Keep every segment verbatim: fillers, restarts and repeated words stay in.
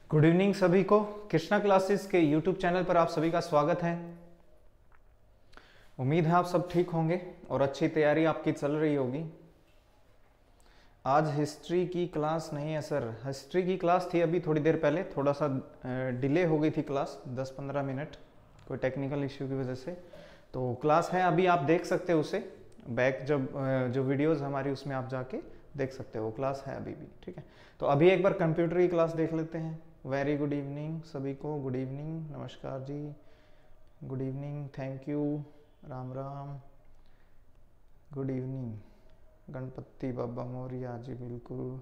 Good evening सभी को। Krishna classes के यूट्यूब चैनल पर आप सभी का स्वागत है। उम्मीद है आप सब ठीक होंगे और अच्छी तैयारी आपकी चल रही होगी। आज हिस्ट्री की क्लास नहीं है सर, हिस्ट्री की क्लास थी अभी थोड़ी देर पहले, थोड़ा सा डिले हो गई थी क्लास दस पंद्रह मिनट कोई टेक्निकल इश्यू की वजह से। तो क्लास है अभी, आप देख सकते हो उसे बैक, जब जो वीडियोज़ हमारी उसमें आप जाके देख सकते हो, क्लास है अभी भी। ठीक है, तो अभी एक बार कंप्यूटर की क्लास देख लेते हैं। वेरी गुड इवनिंग सभी को, गुड इवनिंग, नमस्कार जी, good evening, thank you, Ram Ram, good evening, Ganapati Baba Maurya ji, बिल्कुल,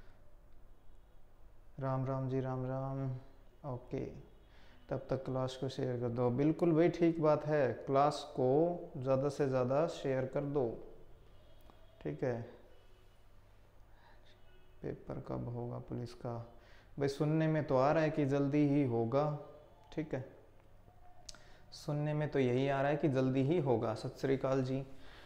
राम राम जी, राम राम। ओके, तब तक क्लास को शेयर कर दो। बिल्कुल भाई, ठीक बात है, क्लास को ज़्यादा से ज़्यादा शेयर कर दो। ठीक है, पेपर कब होगा पुलिस का? भाई सुनने में तो आ रहा है कि जल्दी ही होगा। ठीक है, सुनने में तो यही आ रहा है कि जल्दी ही होगा। सत श्री अकाल जी,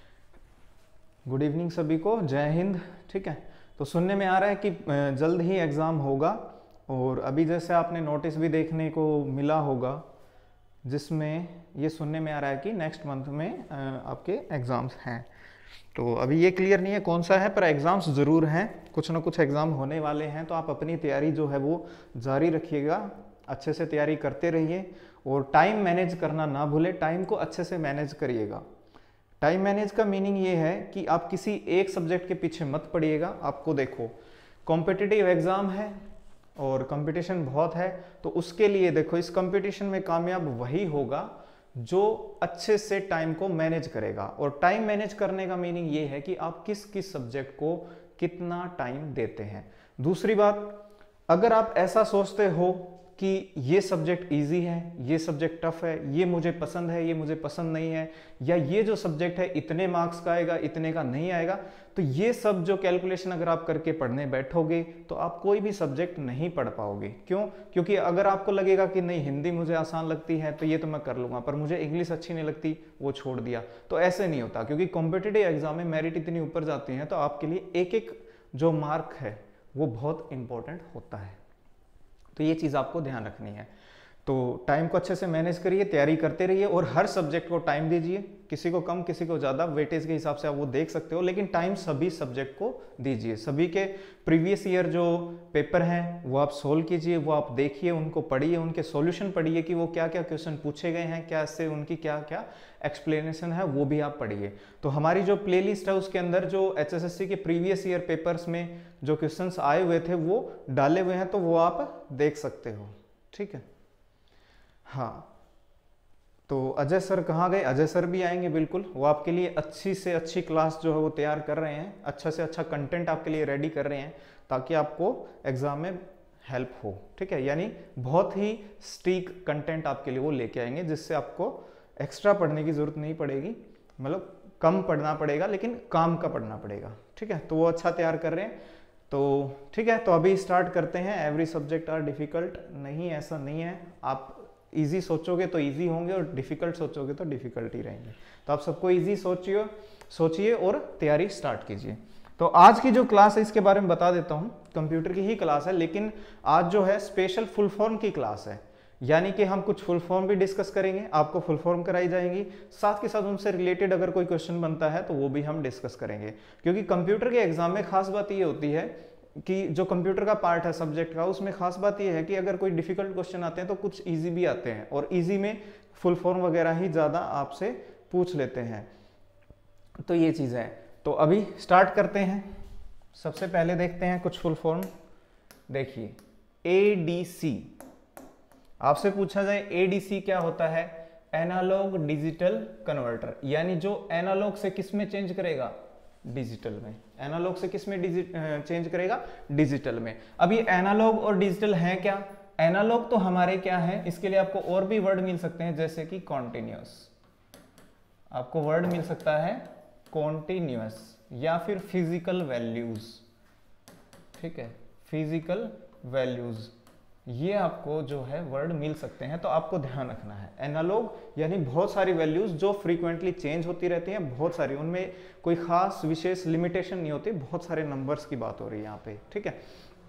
गुड इवनिंग सभी को, जय हिंद। ठीक है, तो सुनने में आ रहा है कि जल्द ही एग्ज़ाम होगा। और अभी जैसे आपने नोटिस भी देखने को मिला होगा जिसमें ये सुनने में आ रहा है कि नेक्स्ट मंथ में आपके एग्ज़ाम्स हैं। तो अभी ये क्लियर नहीं है कौन सा है, पर एग्ज़ाम्स ज़रूर हैं, कुछ ना कुछ एग्ज़ाम होने वाले हैं। तो आप अपनी तैयारी जो है वो जारी रखिएगा, अच्छे से तैयारी करते रहिए और टाइम मैनेज करना ना भूलें, टाइम को अच्छे से मैनेज करिएगा। टाइम मैनेज का मीनिंग ये है कि आप किसी एक सब्जेक्ट के पीछे मत पड़िएगा। आपको देखो, कॉम्पिटिटिव एग्ज़ाम है और कंपटीशन बहुत है, तो उसके लिए देखो इस कंपटीशन में कामयाब वही होगा जो अच्छे से टाइम को मैनेज करेगा। और टाइम मैनेज करने का मीनिंग ये है कि आप किस किस सब्जेक्ट को कितना टाइम देते हैं। दूसरी बात, अगर आप ऐसा सोचते हो कि ये सब्जेक्ट इजी है, ये सब्जेक्ट टफ है, ये मुझे पसंद है, ये मुझे पसंद नहीं है, या ये जो सब्जेक्ट है इतने मार्क्स का आएगा, इतने का नहीं आएगा, तो ये सब जो कैलकुलेशन अगर आप करके पढ़ने बैठोगे तो आप कोई भी सब्जेक्ट नहीं पढ़ पाओगे। क्यों? क्योंकि अगर आपको लगेगा कि नहीं हिंदी मुझे आसान लगती है तो ये तो मैं कर लूँगा, पर मुझे इंग्लिश अच्छी नहीं लगती, वो छोड़ दिया, तो ऐसे नहीं होता। क्योंकि कॉम्पिटिटिव एग्जाम में मेरिट इतनी ऊपर जाती है तो आपके लिए एक एक जो मार्क है वो बहुत इंपॉर्टेंट होता है। तो ये चीज़ आपको ध्यान रखनी है। तो टाइम को अच्छे से मैनेज करिए, तैयारी करते रहिए और हर सब्जेक्ट को टाइम दीजिए, किसी को कम किसी को ज़्यादा, वेटेज के हिसाब से आप वो देख सकते हो, लेकिन टाइम सभी सब्जेक्ट को दीजिए। सभी के प्रीवियस ईयर जो पेपर हैं वो आप सोल्व कीजिए, वो आप देखिए, उनको पढ़िए, उनके सॉल्यूशन पढ़िए कि वो क्या क्या क्वेश्चन पूछे गए हैं, क्या इससे उनकी क्या क्या एक्सप्लेनेशन है, वो भी आप पढ़िए। तो हमारी जो प्लेलिस्ट है उसके अंदर जो एच एस एस सी के प्रीवियस ईयर पेपर्स में जो क्वेश्चंस आए हुए थे वो डाले हुए हैं, तो वो आप देख सकते हो। ठीक है, हाँ, तो अजय सर कहाँ गए? अजय सर भी आएंगे बिल्कुल, वो आपके लिए अच्छी से अच्छी क्लास जो है वो तैयार कर रहे हैं, अच्छा से अच्छा कंटेंट आपके लिए रेडी कर रहे हैं ताकि आपको एग्जाम में हेल्प हो। ठीक है, यानी बहुत ही स्टीक कंटेंट आपके लिए वो लेके आएंगे जिससे आपको एक्स्ट्रा पढ़ने की जरूरत नहीं पड़ेगी, मतलब कम पढ़ना पड़ेगा लेकिन काम का पढ़ना पड़ेगा। ठीक है, तो वो अच्छा तैयार कर रहे हैं। तो ठीक है, तो अभी स्टार्ट करते हैं। एवरी सब्जेक्ट आर डिफिकल्ट, नहीं ऐसा नहीं है, आप इजी सोचोगे तो इजी होंगे और डिफिकल्ट सोचोगे तो डिफिकल्ट ही रहेंगे। तो आप सबको इजी सोचिए सोचिए और तैयारी स्टार्ट कीजिए। तो आज की जो क्लास है इसके बारे में बता देता हूँ, कंप्यूटर की ही क्लास है, लेकिन आज जो है स्पेशल फुल फॉर्म की क्लास है, यानी कि हम कुछ फुल फॉर्म भी डिस्कस करेंगे, आपको फुल फॉर्म कराई जाएंगी, साथ के साथ उनसे रिलेटेड अगर कोई क्वेश्चन बनता है तो वो भी हम डिस्कस करेंगे। क्योंकि कंप्यूटर के एग्जाम में खास बात ये होती है कि जो कंप्यूटर का पार्ट है सब्जेक्ट का, उसमें खास बात यह है कि अगर कोई डिफिकल्ट क्वेश्चन आते हैं तो कुछ इजी भी आते हैं, और इजी में फुल फॉर्म वगैरह ही ज़्यादा आपसे पूछ लेते हैं। तो ये चीज़ है। तो अभी स्टार्ट करते हैं। सबसे पहले देखते हैं कुछ फुल फॉर्म। देखिए, ए डी सी, आपसे पूछा जाए ए डी सी क्या होता है? एनालॉग डिजिटल कन्वर्टर, यानी जो एनालॉग से किस में चेंज करेगा? डिजिटल में। एनालॉग से किस में चेंज करेगा? डिजिटल में। अब ये एनालॉग और डिजिटल है क्या? एनालॉग तो हमारे क्या है, इसके लिए आपको और भी वर्ड मिल सकते हैं, जैसे कि कॉन्टिन्यूअस, आपको वर्ड मिल सकता है कॉन्टिन्यूअस, या फिर फिजिकल वैल्यूज। ठीक है, फिजिकल वैल्यूज, ये आपको जो है वर्ड मिल सकते हैं, तो आपको ध्यान रखना है। एनालॉग यानी बहुत सारी वैल्यूज जो फ्रीक्वेंटली चेंज होती रहती हैं, बहुत सारी, उनमें कोई खास विशेष लिमिटेशन नहीं होती, बहुत सारे नंबर्स की बात हो रही है यहाँ पे। ठीक है,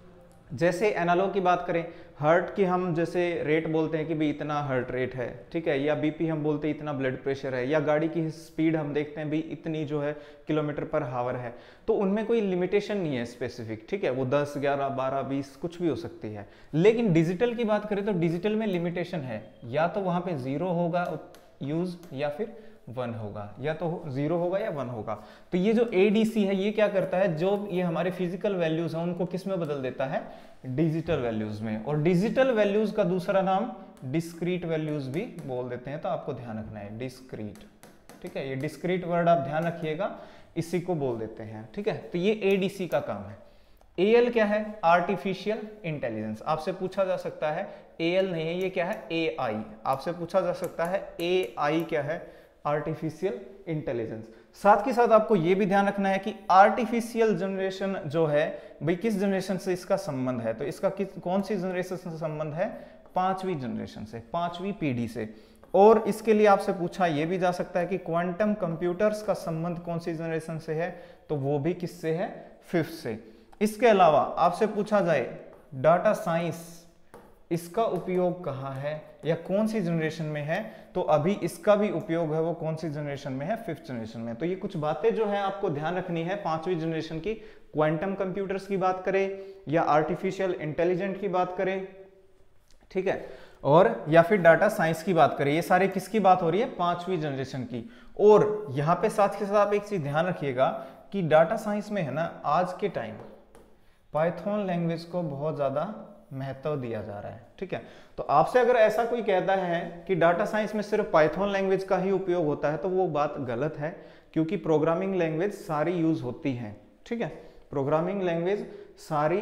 जैसे एनालॉग की बात करें, हार्ट की हम जैसे रेट बोलते हैं कि भाई इतना हार्ट रेट है, ठीक है, या बीपी हम बोलते हैं इतना ब्लड प्रेशर है, या गाड़ी की स्पीड हम देखते हैं भाई इतनी जो है किलोमीटर पर हावर है, तो उनमें कोई लिमिटेशन नहीं है स्पेसिफिक, ठीक है, वो दस, ग्यारह, बारह, बीस कुछ भी हो सकती है। लेकिन डिजिटल की बात करें तो डिजिटल में लिमिटेशन है, या तो वहां पे जीरो होगा यूज या फिर वन होगा, या तो जीरो होगा या वन होगा। तो ये जो ए डी सी है ये क्या करता है, जो ये हमारे फिजिकल वैल्यूज हैं उनको किस में बदल देता है, डिजिटल वैल्यूज में। और डिजिटल वैल्यूज का दूसरा नाम डिस्क्रीट वैल्यूज भी बोल देते हैं, तो आपको ध्यान रखना है डिस्क्रीट, ठीक है, ये डिस्क्रीट वर्ड आप ध्यान रखिएगा, इसी को बोल देते हैं, ठीक है। तो ये ए डी सी का काम है। ए एल क्या है, आर्टिफिशियल इंटेलिजेंस, आपसे पूछा जा सकता है, ए एल नहीं है, ये क्या है, ए आई, आपसे पूछा जा सकता है ए आई क्या है, आर्टिफिशियल इंटेलिजेंस। साथ के साथ आपको यह भी ध्यान रखना है कि आर्टिफिशियल जनरेशन जो है भाई किस जनरेशन से इसका संबंध है, तो इसका किस कौन सी जनरेशन से संबंध है, पांचवी जनरेशन से, पांचवी पीढ़ी से। और इसके लिए आपसे पूछा यह भी जा सकता है कि क्वांटम कंप्यूटर्स का संबंध कौन सी जनरेशन से है, तो वो भी किससे है, फिफ्थ से। इसके अलावा आपसे पूछा जाए डाटा साइंस, इसका उपयोग कहाँ है या कौन सी जनरेशन में है, तो अभी इसका भी उपयोग है वो कौन सी जनरेशन में है, फिफ्थ जनरेशन में। तो ये कुछ बातें जो है आपको ध्यान रखनी है पांचवी जनरेशन की, क्वांटम कंप्यूटर्स की बात करें या आर्टिफिशियल इंटेलिजेंट की बात करें, ठीक है, और या फिर डाटा साइंस की बात करें, ये सारे किसकी बात हो रही है, पांचवी जनरेशन की। और यहाँ पे साथ के साथ आप एक चीज ध्यान रखिएगा कि डाटा साइंस में है ना आज के टाइम पाइथन लैंग्वेज को बहुत ज्यादा महत्व दिया जा रहा है, ठीक है। तो आपसे अगर ऐसा कोई कहता है कि डाटा साइंस में सिर्फ पाइथन लैंग्वेज का ही उपयोग होता है, तो वो बात गलत है, क्योंकि प्रोग्रामिंग लैंग्वेज सारी यूज होती हैं, ठीक है, प्रोग्रामिंग लैंग्वेज सारी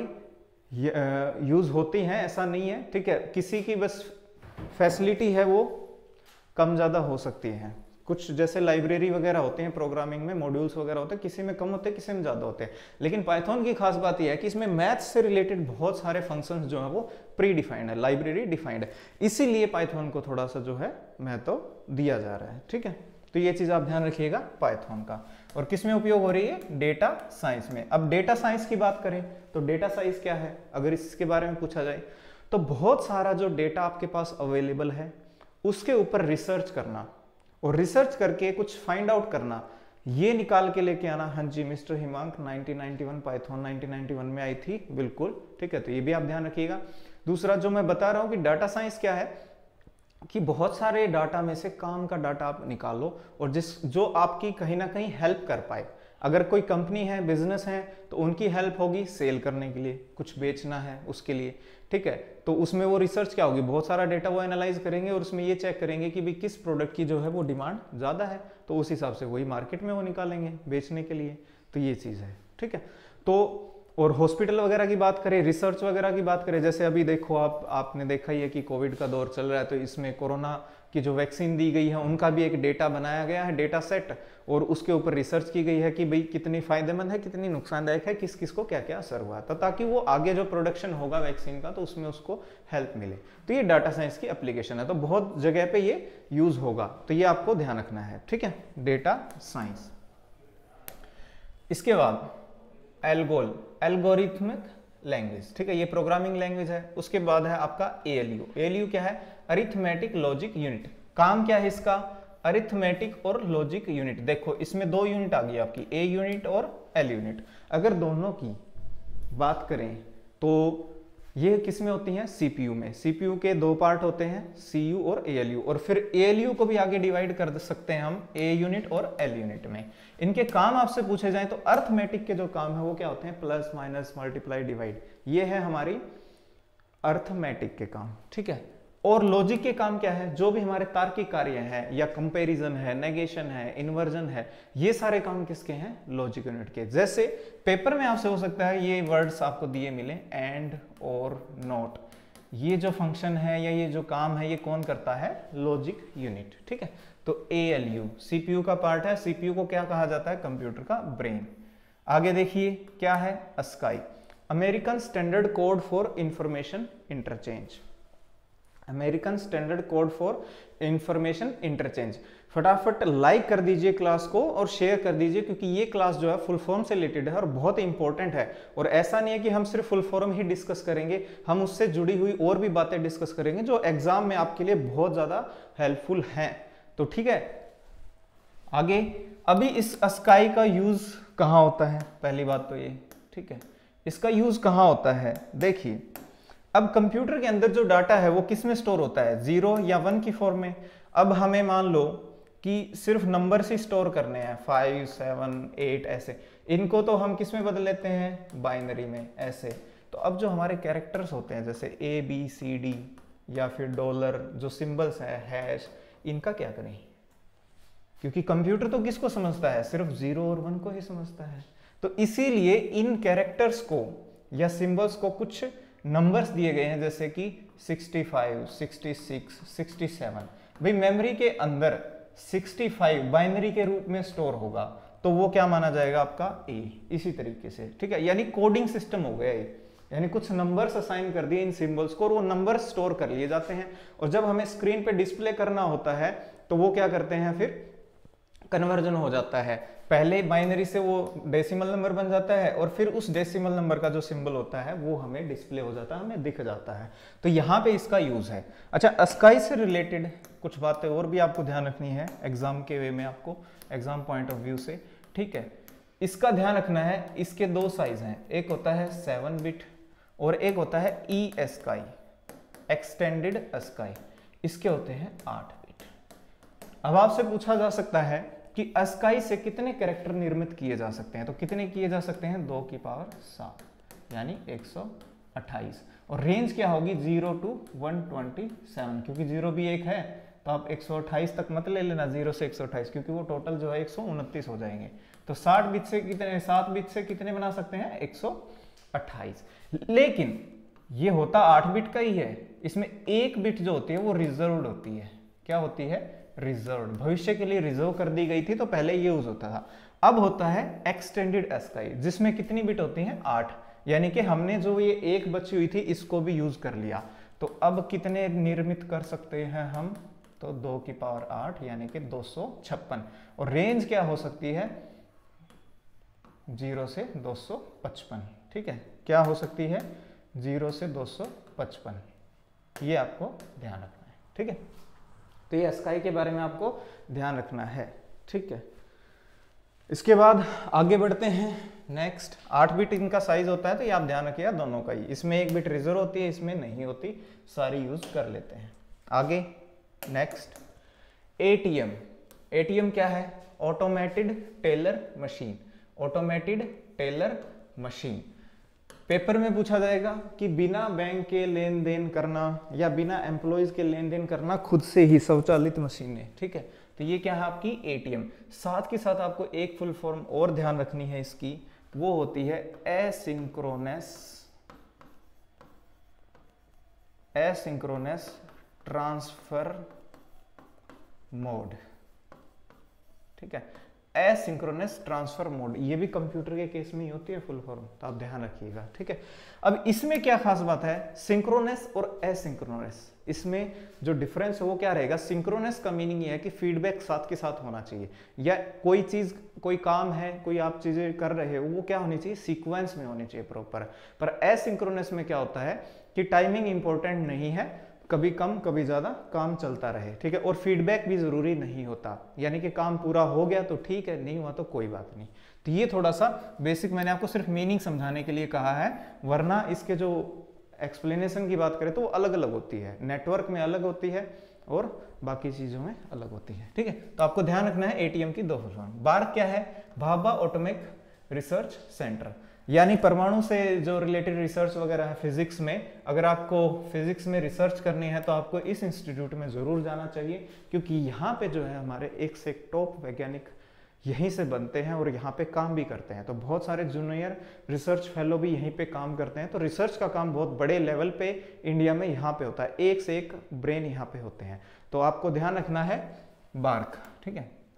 यूज होती हैं, ऐसा नहीं है, ठीक है, किसी की बस फैसिलिटी है वो कम ज्यादा हो सकती है। कुछ जैसे लाइब्रेरी वगैरह होते हैं प्रोग्रामिंग में, मॉड्यूल्स वगैरह होते हैं, किसी में कम होते हैं किसी में ज्यादा होते हैं। लेकिन पाइथन की खास बात यह है कि इसमें मैथ्स से रिलेटेड बहुत सारे फंक्शंस जो है वो प्री डिफाइंड है, लाइब्रेरी डिफाइंड है, इसीलिए पाइथन को थोड़ा सा जो है महत्व दिया जा रहा है, ठीक है। तो ये चीज आप ध्यान रखिएगा पाइथन का। और किस में उपयोग हो रही है, डेटा साइंस में। अब डेटा साइंस की बात करें तो डेटा साइंस क्या है, अगर इसके बारे में पूछा जाए तो बहुत सारा जो डेटा आपके पास अवेलेबल है उसके ऊपर रिसर्च करना, और रिसर्च करके कुछ फाइंड आउट करना, ये निकाल के लेके आना। हाँ जी mister Himank, nineteen ninety one Python nineteen ninety one में आई थी, बिल्कुल ठीक है, तो ये भी आप ध्यान रखिएगा। दूसरा जो मैं बता रहा हूं कि डाटा साइंस क्या है, कि बहुत सारे डाटा में से काम का डाटा आप निकालो और जिस जो आपकी कहीं ना कहीं हेल्प कर पाए। अगर कोई कंपनी है, बिजनेस है, तो उनकी हेल्प होगी सेल करने के लिए, कुछ बेचना है उसके लिए, ठीक है, तो उसमें वो रिसर्च क्या होगी, बहुत सारा डेटा वो एनालाइज करेंगे और उसमें ये चेक करेंगे कि भाई किस प्रोडक्ट की जो है वो डिमांड ज़्यादा है, तो उस हिसाब से वही मार्केट में वो निकालेंगे बेचने के लिए। तो ये चीज़ है, ठीक है। तो और हॉस्पिटल वगैरह की बात करें, रिसर्च वगैरह की बात करें, जैसे अभी देखो आप आपने देखा ही है कि कोविड का दौर चल रहा है, तो इसमें कोरोना की जो वैक्सीन दी गई है उनका भी एक डेटा बनाया गया है, डेटा सेट, और उसके ऊपर रिसर्च की गई है कि भाई कितनी फायदेमंद है, कितनी नुकसानदायक है, किस किस को क्या क्या असर हुआ था, ताकि वो आगे जो प्रोडक्शन होगा वैक्सीन का तो उसमें उसको हेल्प मिले। तो ये डाटा साइंस की एप्लीकेशन है, तो बहुत जगह पे ये यूज होगा, तो ये आपको ध्यान रखना है, ठीक है, डेटा साइंस। इसके बाद एल्गोल, एल्गोरिथमिक लैंग्वेज, ठीक है, ये प्रोग्रामिंग लैंग्वेज है। उसके बाद है आपका एएलयू, एएलयू क्या है, अरिथमेटिक लॉजिक यूनिट। काम क्या है इसका, अरिथमेटिक और लॉजिक यूनिट। देखो इसमें दो यूनिट आ गई आपकी, ए यूनिट और एल यूनिट। अगर दोनों की बात करें तो ये किस में होती हैं, सीपीयू में। सीपीयू के दो पार्ट होते हैं, सीयू और एएलयू, और फिर एएलयू को भी आगे डिवाइड कर सकते हैं हम ए यूनिट और एल यूनिट में। इनके काम आपसे पूछे जाएं तो अर्थमेटिक के जो काम है वो क्या होते हैं, प्लस माइनस मल्टीप्लाई डिवाइड, ये है हमारी अर्थमेटिक के काम, ठीक है। और लॉजिक के काम क्या है, जो भी हमारे तार्किक कार्य हैं या कंपैरिजन है, नेगेशन है, इन्वर्जन है, ये सारे काम किसके हैं, लॉजिक यूनिट के। जैसे पेपर में आपसे हो सकता है ये वर्ड्स आपको दिए मिले, एंड और नॉट, ये जो फंक्शन है या ये जो काम है ये कौन करता है, लॉजिक यूनिट, ठीक है। तो एएलयू सीपीयू का पार्ट है, सीपीयू को क्या कहा जाता है, कंप्यूटर का ब्रेन। आगे देखिए क्या है, ASCII, American standard code for information interchange. American standard code for information interchange. फटाफट लाइक कर दीजिए क्लास को और शेयर कर दीजिए, क्योंकि ये क्लास जो है फुल फॉर्म से रिलेटेड है और बहुत इंपॉर्टेंट है। और ऐसा नहीं है कि हम सिर्फ फुल फॉर्म ही डिस्कस करेंगे, हम उससे जुड़ी हुई और भी बातें डिस्कस करेंगे जो एग्जाम में आपके लिए बहुत ज्यादा हेल्पफुल हैं। तो ठीक है, आगे अभी इस स्काई का यूज कहाँ होता है, पहली बात तो ये, ठीक है, इसका यूज कहाँ होता है। देखिए, अब कंप्यूटर के अंदर जो डाटा है वो किस में स्टोर होता है, जीरो या वन की फॉर्म में। अब हमें मान लो कि सिर्फ नंबर से स्टोर करने हैं, फाइव सेवन एट ऐसे, इनको तो हम किस में बदल लेते हैं, बाइनरी में ऐसे। तो अब जो हमारे कैरेक्टर्स होते हैं जैसे ए बी सी डी या फिर डॉलर, जो सिंबल्स है, हैश, इनका क्या करें, क्योंकि कंप्यूटर तो किसको समझता है, सिर्फ जीरो और वन को ही समझता है। तो इसीलिए इन कैरेक्टर्स को या सिंबल्स को कुछ नंबर्स दिए गए हैं, जैसे कि sixty five, sixty six, sixty seven. भाई मेमोरी के अंदर सिक्सटी फाइव बाइनरी के रूप में स्टोर होगा, तो वो क्या माना जाएगा आपका, ए। इसी तरीके से, ठीक है, यानी कोडिंग सिस्टम हो गया ये, यानी कुछ नंबर्स असाइन कर दिए इन सिंबल्स को और वो नंबर स्टोर कर लिए जाते हैं। और जब हमें स्क्रीन पे डिस्प्ले करना होता है तो वो क्या करते हैं, फिर कन्वर्जन हो जाता है। पहले बाइनरी से वो डेसिमल नंबर बन जाता है और फिर उस डेसिमल नंबर का जो सिंबल होता है वो हमें डिस्प्ले हो जाता है, हमें दिख जाता है। तो यहाँ पे इसका यूज है। अच्छा, स्काई से रिलेटेड कुछ बातें और भी आपको ध्यान रखनी है एग्जाम के वे में, आपको एग्जाम पॉइंट ऑफ व्यू से, ठीक है। इसका ध्यान रखना है, इसके दो साइज हैं, एक होता है सेवन बिट और एक होता है ई स्काई, एक्सटेंडेड स्काई, इसके होते हैं आठ बिट। अब आपसे पूछा जा सकता है कि स्काई से कितने कैरेक्टर निर्मित किए जा सकते हैं, तो कितने किए जा सकते हैं, दो की पावर सात, यानी एक सौ अट्ठाईस। और रेंज क्या होगी, zero to one twenty seven, क्योंकि जीरो भी एक है तो आप एक सौ अट्ठाईस तक मत ले लेना, जीरो से एक सौ अट्ठाईस, क्योंकि वो टोटल जो है एक सौ उनतीस हो जाएंगे। तो साठ बिट से कितने, सात बिट से कितने बना सकते हैं, एक सौ अट्ठाईस। लेकिन ये होता आठ बिट का ही है, इसमें एक बिट जो होती है वो रिजर्व्ड होती है। क्या होती है, रिजर्व, भविष्य के लिए रिजर्व कर दी गई थी, तो पहले ये यूज होता था। अब होता है एक्सटेंडेड स्काई, जिसमें कितनी बिट होती हैं, आठ, यानी कि हमने जो ये एक बची हुई थी इसको भी यूज कर लिया। तो अब कितने निर्मित कर सकते हैं हम, तो दो की पावर आठ, यानी कि दो सौ छप्पन। और रेंज क्या हो सकती है, जीरो से दो सौ पचपन, ठीक है, क्या हो सकती है, जीरो से दो सौ पचपन। ये आपको ध्यान रखना है, ठीक है। तो ये स्काई के बारे में आपको ध्यान रखना है, ठीक है। इसके बाद आगे बढ़ते हैं, नेक्स्ट आठ बिट इनका साइज होता है, तो ये आप ध्यान रखिएगा दोनों का ही, इसमें एक बिट रिजर्व होती है, इसमें नहीं होती, सारी यूज कर लेते हैं। आगे नेक्स्ट एटीएम। एटीएम क्या है, automated teller machine, automated teller machine. Paper में पूछा जाएगा कि बिना बैंक के लेन देन करना या बिना एम्प्लॉयज के लेन देन करना, खुद से ही स्वचालित मशीनें, ठीक है। तो ये क्या है आपकी एटीएम। साथ के साथ आपको एक फुल फॉर्म और ध्यान रखनी है इसकी, वो होती है एसिंक्रोनस एसिंक्रोनस ट्रांसफर मोड, ठीक है, एसिंक्रोनस ट्रांसफर मोड। ये भी कंप्यूटर के केस में ही होती है फुल फॉर्म, तो आप ध्यान रखिएगा, ठीक है। अब इसमें क्या खास बात है, सिंक्रोनस और एसिंक्रोनस, इसमें जो डिफरेंस है वो क्या रहेगा। सिंक्रोनस का मीनिंग ये है कि फीडबैक साथ के साथ होना चाहिए, या कोई चीज, कोई काम है, कोई आप चीजें कर रहे हो, वो क्या होनी चाहिए, सीक्वेंस में होनी चाहिए प्रॉपर। पर एसिंक्रोनस में क्या होता है कि टाइमिंग इंपॉर्टेंट नहीं है, कभी कम कभी ज्यादा काम चलता रहे, ठीक है। और फीडबैक भी जरूरी नहीं होता, यानी कि काम पूरा हो गया तो ठीक है, नहीं हुआ तो कोई बात नहीं। तो ये थोड़ा सा बेसिक मैंने आपको सिर्फ मीनिंग समझाने के लिए कहा है, वरना इसके जो एक्सप्लेनेशन की बात करें तो वो अलग अलग होती है, नेटवर्क में अलग होती है और बाकी चीजों में अलग होती है, ठीक है। तो आपको ध्यान रखना है एटीएम की दो फॉर्म। बार्क क्या है, भाभा एटॉमिक रिसर्च सेंटर, यानी परमाणु से जो रिलेटेड रिसर्च वगैरह है फिजिक्स में, अगर आपको फिजिक्स में रिसर्च करनी है तो आपको इस इंस्टीट्यूट में जरूर जाना चाहिए, क्योंकि यहाँ पे जो है हमारे एक से एक टॉप वैज्ञानिक यहीं से बनते हैं और यहाँ पे काम भी करते हैं। तो बहुत सारे जूनियर रिसर्च फेलो भी यहीं पे काम करते हैं। तो रिसर्च का काम बहुत बड़े लेवल पे इंडिया में यहाँ पे होता है, एक से एक ब्रेन यहाँ पे होते हैं। तो आपको ध्यान रखना है बार्क, ठीक है।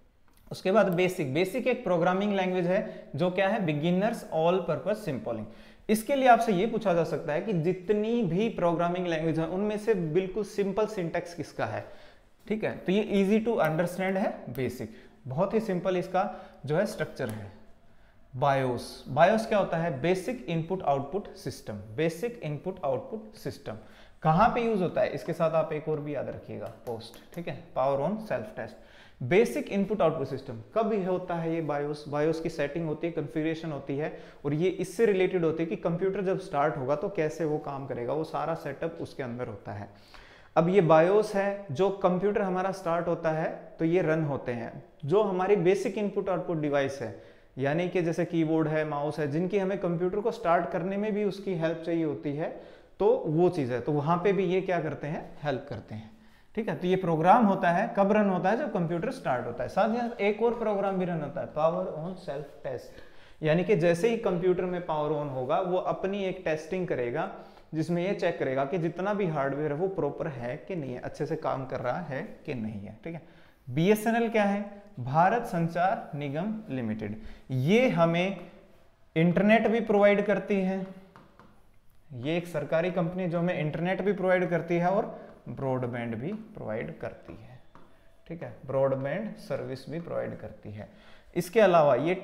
उसके बाद बेसिक, बेसिक एक प्रोग्रामिंग लैंग्वेज है जो क्या है, बिगिनर्स ऑल पर्पस सिंपलिंग। इसके लिए आपसे ये पूछा जा सकता है कि जितनी भी प्रोग्रामिंग लैंग्वेज है उनमें से बिल्कुल सिंपल सिंटेक्स किसका है, ठीक है, तो ये इजी टू अंडरस्टैंड है बेसिक, बहुत ही सिंपल इसका जो है स्ट्रक्चर है। बायोस, बायोस क्या होता है, basic input output system, basic input output system कहाँ पे यूज होता है, इसके साथ आप एक और भी याद रखिएगा, पोस्ट, ठीक है, power on self test. Basic input output system कब होता है ये बायोस, बायोस की सेटिंग होती है, कॉन्फ़िगरेशन होती है, और ये इससे रिलेटेड होती है कि कंप्यूटर जब स्टार्ट होगा तो कैसे वो काम करेगा, वो सारा सेटअप उसके अंदर होता है। अब ये बायोस है, जो कंप्यूटर हमारा स्टार्ट होता है तो ये रन होते हैं, जो हमारी बेसिक इनपुट आउटपुट डिवाइस है, यानी कि जैसे कीबोर्ड है, माउस है, जिनकी हमें कंप्यूटर को स्टार्ट करने में भी उसकी हेल्प चाहिए होती है, तो वो चीज़ है, तो वहाँ पे भी ये क्या करते हैं, हेल्प करते हैं, ठीक है। तो ये प्रोग्राम होता है, कब रन होता है, जब कंप्यूटर स्टार्ट होता है। साथ ही साथ एक और प्रोग्राम भी रन होता है, पावर ऑन सेल्फ टेस्ट, यानी कि जैसे ही कंप्यूटर में पावर ऑन होगा वो अपनी एक टेस्टिंग करेगा, जिसमें ये चेक करेगा कि जितना भी हार्डवेयर है वो प्रॉपर है कि नहीं है, अच्छे से काम कर रहा है कि नहीं है, ठीक है। बी एस एन एल क्या है, भारत संचार निगम लिमिटेड, ये हमें इंटरनेट भी प्रोवाइड करती है, ये एक सरकारी कंपनी जो हमें इंटरनेट भी प्रोवाइड करती है और ब्रॉडबैंड भी प्रोवाइड करती है, ठीक है, ब्रॉडबैंड सर्विस भी प्रोवाइड करती है। इसके अलावा ये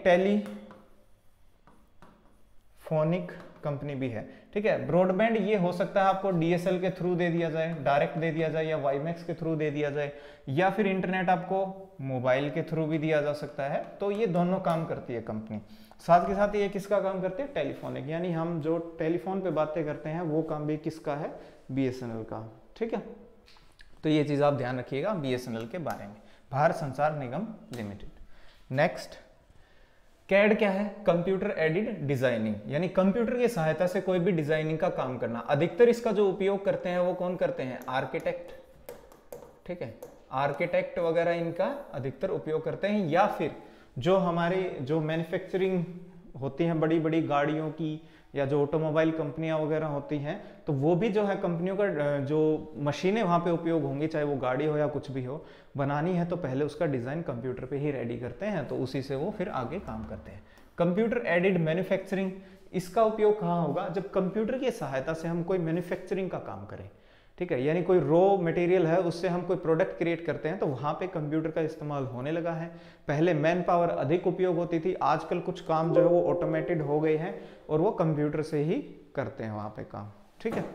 टेलीफोनिक कंपनी भी है, ठीक है। ब्रॉडबैंड ये हो सकता है आपको डी एस एल के थ्रू दे दिया जाए, डायरेक्ट दे दिया जाए, या वाईमैक्स के थ्रू दे दिया जाए, या फिर इंटरनेट आपको मोबाइल के थ्रू भी दिया जा सकता है, तो ये दोनों काम करती है कंपनी। साथ के साथ ये किसका काम करती है, टेलीफोनिक, यानी हम जो टेलीफोन पे बातें करते हैं वो काम भी किसका है, बी एस एन एल का, ठीक है। तो ये चीज आप ध्यान रखिएगा बी एस एन एल के बारे में, भारत संचार निगम लिमिटेड। नेक्स्ट, कैड क्या है, कंप्यूटर एडेड डिजाइनिंग, यानी कंप्यूटर की सहायता से कोई भी डिजाइनिंग का काम करना। अधिकतर इसका जो उपयोग करते हैं वो कौन करते हैं, आर्किटेक्ट, ठीक है, आर्किटेक्ट वगैरह इनका अधिकतर उपयोग करते हैं, या फिर जो हमारी जो मैन्युफैक्चरिंग होती हैं बड़ी बड़ी गाड़ियों की, या जो ऑटोमोबाइल कंपनियां वगैरह होती हैं, तो वो भी जो है कंपनियों का जो मशीनें वहाँ पे उपयोग होंगी, चाहे वो गाड़ी हो या कुछ भी हो, बनानी है तो पहले उसका डिज़ाइन कंप्यूटर पे ही रेडी करते हैं, तो उसी से वो फिर आगे काम करते हैं। कंप्यूटर एडेड मैन्युफैक्चरिंग, इसका उपयोग कहाँ होगा, जब कंप्यूटर की सहायता से हम कोई मैन्युफैक्चरिंग का काम करें, ठीक है, यानी कोई रॉ मटेरियल है उससे हम कोई प्रोडक्ट क्रिएट करते हैं, तो वहाँ पे कंप्यूटर का इस्तेमाल होने लगा है। पहले मैन पावर अधिक उपयोग होती थी, आजकल कुछ काम जो है वो ऑटोमेटेड हो गए हैं और वो कंप्यूटर से ही करते हैं वहाँ पे काम, ठीक है।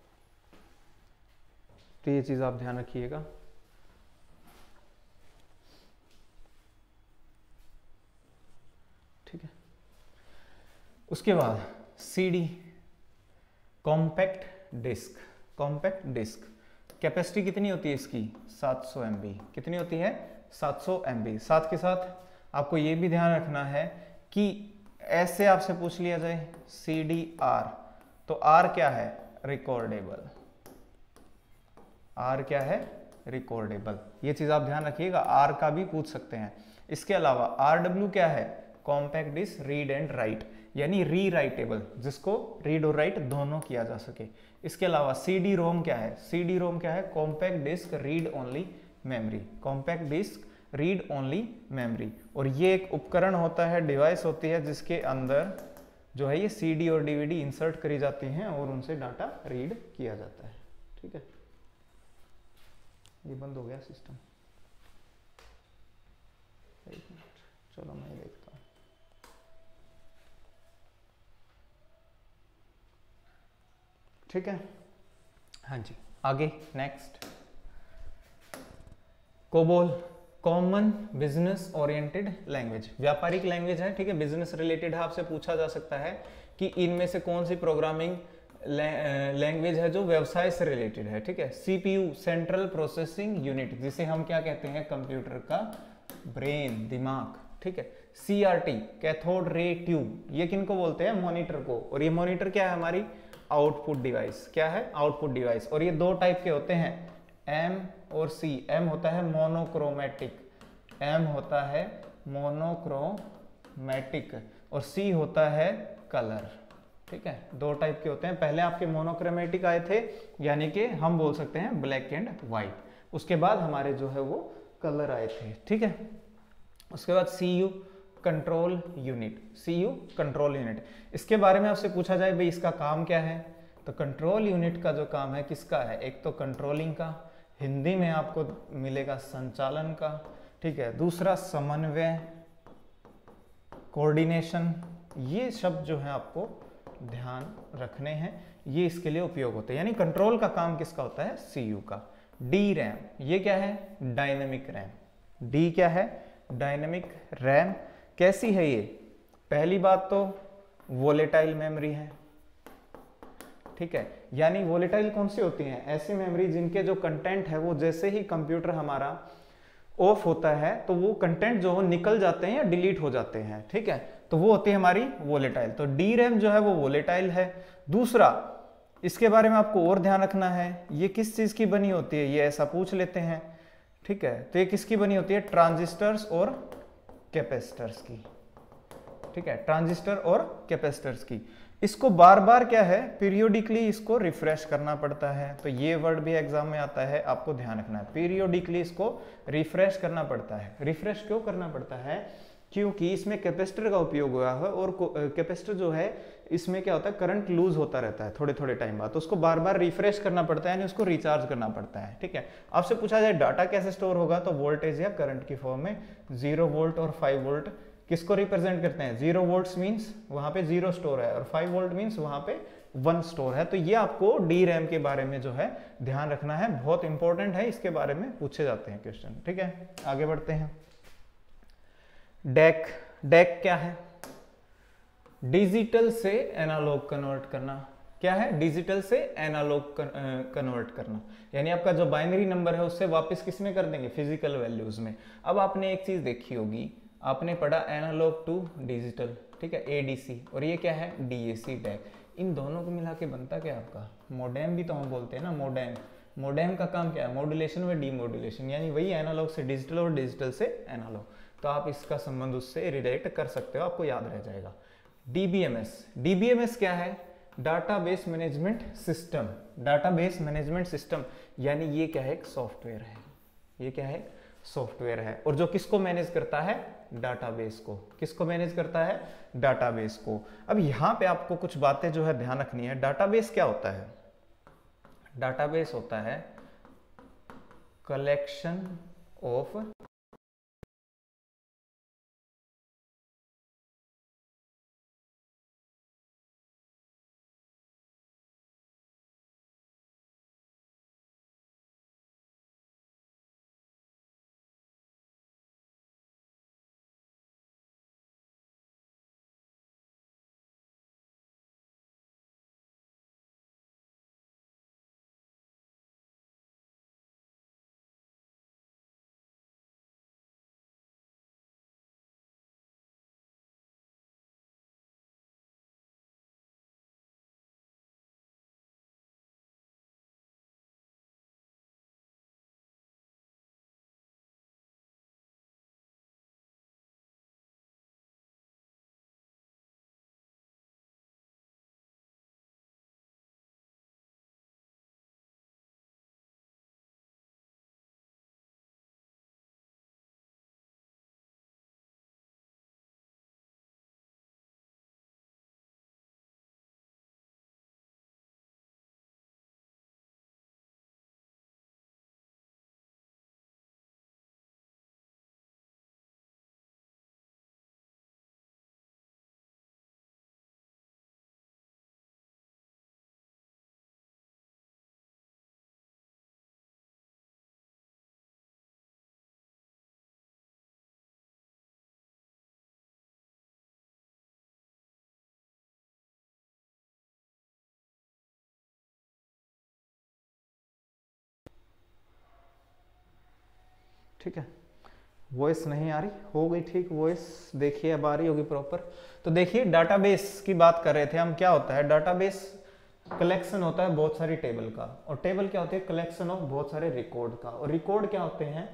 तो ये चीज़ आप ध्यान रखिएगा। ठीक है, उसके बाद C D, compact disc, compact disc capacity कितनी होती है इसकी, सात सौ एम बी, कितनी होती है, सात सौ एम बी। साथ के साथ आपको ये भी ध्यान रखना है कि ऐसे आपसे पूछ लिया जाए सी डी आर, तो आर क्या है, रिकॉर्डेबल, आर क्या है, रिकॉर्डेबल, ये चीज आप ध्यान रखिएगा, आर का भी पूछ सकते हैं। इसके अलावा आर डब्ल्यू क्या है, compact disc read and write, यानी री राइटेबल, जिसको रीड और राइट दोनों किया जा सके। इसके अलावा सी डी रोम क्या है, सी डी रोम क्या है, compact disc read only memory, compact disc read only memory. और ये एक उपकरण होता है, डिवाइस होती है, जिसके अंदर जो है ये सीडी और डीवीडी इंसर्ट करी जाती हैं और उनसे डाटा रीड किया जाता है, ठीक है। ये बंद हो गया सिस्टम, चलो मैं देखता हूँ। ठीक है, हाँ जी, आगे next, COBOL, common business oriented language, व्यापारिक लैंग्वेज है, ठीक है, बिजनेस रिलेटेड है, आपसे पूछा जा सकता है कि इनमें से कौन सी प्रोग्रामिंग लैंग्वेज है जो व्यवसाय से रिलेटेड है, ठीक है। सीपीयू, सेंट्रल प्रोसेसिंग यूनिट, जिसे हम क्या कहते हैं, कंप्यूटर का ब्रेन, दिमाग, ठीक है। सीआरटी, कैथोड रे ट्यूब, ये किनको बोलते हैं, मॉनिटर को, और ये मॉनिटर क्या है, हमारी आउटपुट डिवाइस, क्या है, आउटपुट डिवाइस। और ये दो टाइप के होते हैं, एम और सी। एम होता है मोनोक्रोमेटिक, एम होता है मोनोक्रोमेटिक और सी होता है कलर, ठीक है, दो टाइप के होते हैं। पहले आपके मोनोक्रोमेटिक आए थे, यानी कि हम बोल सकते हैं ब्लैक एंड व्हाइट, उसके बाद हमारे जो है वो कलर आए थे, ठीक है। उसके बाद C U control unit, C U control unit, इसके बारे में आपसे पूछा जाए भाई इसका काम क्या है, तो कंट्रोल यूनिट का जो काम है किसका है, एक तो कंट्रोलिंग का, हिंदी में आपको मिलेगा संचालन का, ठीक है, दूसरा समन्वय कोऑर्डिनेशन, ये शब्द जो है आपको ध्यान रखने हैं, ये इसके लिए उपयोग होते हैं। यानी कंट्रोल का काम किसका होता है, सीयू का। डी रैम, ये क्या है, डायनेमिक रैम, डी क्या है, डायनेमिक रैम। कैसी है ये, पहली बात तो वोलेटाइल मेमोरी है, ठीक है, यानी वोलेटाइल कौन सी होती हैं, ऐसी मेमोरी जिनके जो कंटेंट है वो जैसे ही कंप्यूटर हमारा ऑफ होता है तो वो कंटेंट जो हो निकल जाते हैं या डिलीट हो जाते हैं, ठीक है, तो वो होती है हमारी वोलेटाइल। तो डी रैम जो है वो वोलेटाइल है। दूसरा इसके बारे में आपको और ध्यान रखना है, ये किस चीज की बनी होती है, ये ऐसा पूछ लेते हैं, ठीक है, तो ये किसकी बनी होती है, ट्रांजिस्टर्स और कैपेसिटर्स की, ठीक है, ट्रांजिस्टर और कैपेसिटर्स की। इसको बार बार क्या है, पीरियोडिकली इसको रिफ्रेश करना पड़ता है, तो ये वर्ड भी एग्जाम में आता है, आपको ध्यान रखना है, पीरियोडिकली इसको रिफ्रेश करना पड़ता है। रिफ्रेश क्यों करना पड़ता है, क्योंकि इसमें कैपेसिटर का उपयोग हुआ है और कैपेसिटर जो है इसमें क्या होता है, करंट लूज होता रहता है थोड़े थोड़े टाइम बाद, तो उसको बार बार रिफ्रेश करना पड़ता है, यानी उसको रिचार्ज करना पड़ता है, ठीक है। आपसे पूछा जाए डाटा कैसे स्टोर होगा, तो वोल्टेज या करंट की फॉर्म में। जीरो वोल्ट और फाइव वोल्ट किसको रिप्रेजेंट करते हैं, जीरो वोल्ट मीन्स वहां पे जीरो स्टोर है और फाइव वोल्ट मीन्स वहां पे वन स्टोर है। तो ये आपको डी रैम के बारे में जो है ध्यान रखना है, बहुत इंपॉर्टेंट है, इसके बारे में पूछे जाते हैं क्वेश्चन, ठीक है। आगे बढ़ते हैं। डैक, डैक क्या है, डिजिटल से एनालॉग कन्वर्ट करना। क्या है, डिजिटल से एनालॉग कन्वर्ट करना, यानी आपका जो बाइनरी नंबर है उससे वापस किस में कर देंगे, फिजिकल वैल्यूज में। अब आपने एक चीज देखी होगी, आपने पढ़ा एनालॉग टू डिजिटल, ठीक है, एडीसी, और ये क्या है, डीएसी, डैक। इन दोनों को मिला के बनता क्या आपका, मोडेम भी तो हम बोलते हैं ना, मोडेम। मोडेम का काम क्या है, मॉड्यूलेशन व डीमॉड्यूलेशन, यानी वही एनालॉग से डिजिटल और डिजिटल से एनालॉग। तो आप इसका संबंध उससे रिलेट कर सकते हो, आपको याद रह जाएगा। डीबीएमएस, डीबीएमएस क्या है, database management system, database management system, यानी ये क्या है, एक सॉफ्टवेयर है, ये क्या है, सॉफ्टवेयर है, और जो किसको मैनेज करता है, डाटाबेस को। किसको मैनेज करता है, डाटाबेस को। अब यहां पे आपको कुछ बातें जो है ध्यान रखनी है। डाटाबेस क्या होता है, डाटाबेस होता है कलेक्शन ऑफ ठीक है। वॉइस नहीं आ रही, हो गई ठीक वॉइस, देखिए अब आ रही होगी प्रॉपर। तो देखिए डाटाबेस की बात कर रहे थे हम, क्या होता है डाटाबेस, कलेक्शन होता है बहुत सारी टेबल का, और टेबल क्या होती है, कलेक्शन ऑफ बहुत सारे रिकॉर्ड का, और रिकॉर्ड क्या होते हैं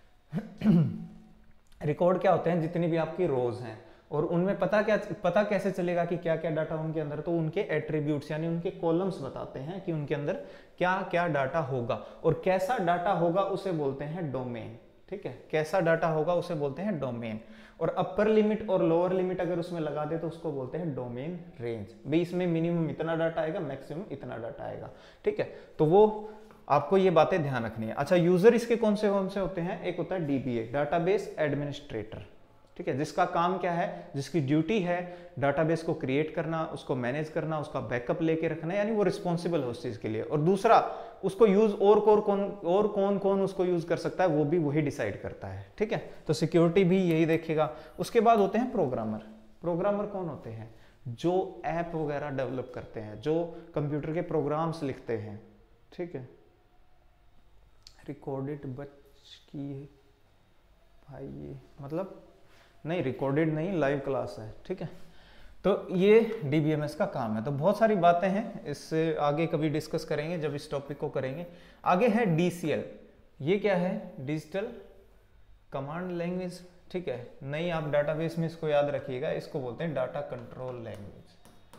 रिकॉर्ड क्या होते हैं, जितनी भी आपकी रोज हैं, और उनमें पता क्या पता कैसे चलेगा कि क्या क्या डाटा उनके अंदर, तो उनके एट्रीब्यूट्स यानी उनके कॉलम्स बताते हैं कि उनके अंदर क्या क्या डाटा होगा, और कैसा डाटा होगा उसे बोलते हैं डोमेन, ठीक है, कैसा डाटा होगा उसे बोलते हैं डोमेन। और अपर लिमिट और लोअर लिमिट अगर उसमें लगा दे तो उसको बोलते हैं डोमेन रेंज। भाई इसमें मिनिमम इतना डाटा आएगा, मैक्सिमम इतना डाटा आएगा, ठीक है। तो वो आपको ये बातें ध्यान रखनी है। अच्छा, यूजर इसके कौन से कौन से होते हैं? एक होता है डीबीए, डाटाबेस एडमिनिस्ट्रेटर, ठीक है, जिसका काम क्या है, जिसकी ड्यूटी है डाटाबेस को क्रिएट करना, उसको मैनेज करना, उसका बैकअप लेके रखना, यानी वो रिस्पॉन्सिबल है उस चीज के लिए। और दूसरा, उसको यूज और कौन कौन और कौन कौन उसको यूज कर सकता है वो भी वही डिसाइड करता है, ठीक है। तो सिक्योरिटी भी यही देखेगा। उसके बाद होते हैं प्रोग्रामर। प्रोग्रामर कौन होते हैं? जो ऐप वगैरह डेवलप करते हैं, जो कंप्यूटर के प्रोग्राम्स लिखते हैं, ठीक है। रिकॉर्डेड बच की भाई, ये मतलब नहीं, रिकॉर्डेड नहीं, लाइव क्लास है, ठीक है। तो ये डीबीएमएस का काम है। तो बहुत सारी बातें हैं, इससे आगे कभी डिस्कस करेंगे जब इस टॉपिक को करेंगे। आगे है डीसीएल। ये क्या है? डिजिटल कमांड लैंग्वेज, ठीक है। नहीं, आप डाटाबेस में इसको याद रखिएगा, इसको बोलते हैं डाटा कंट्रोल लैंग्वेज,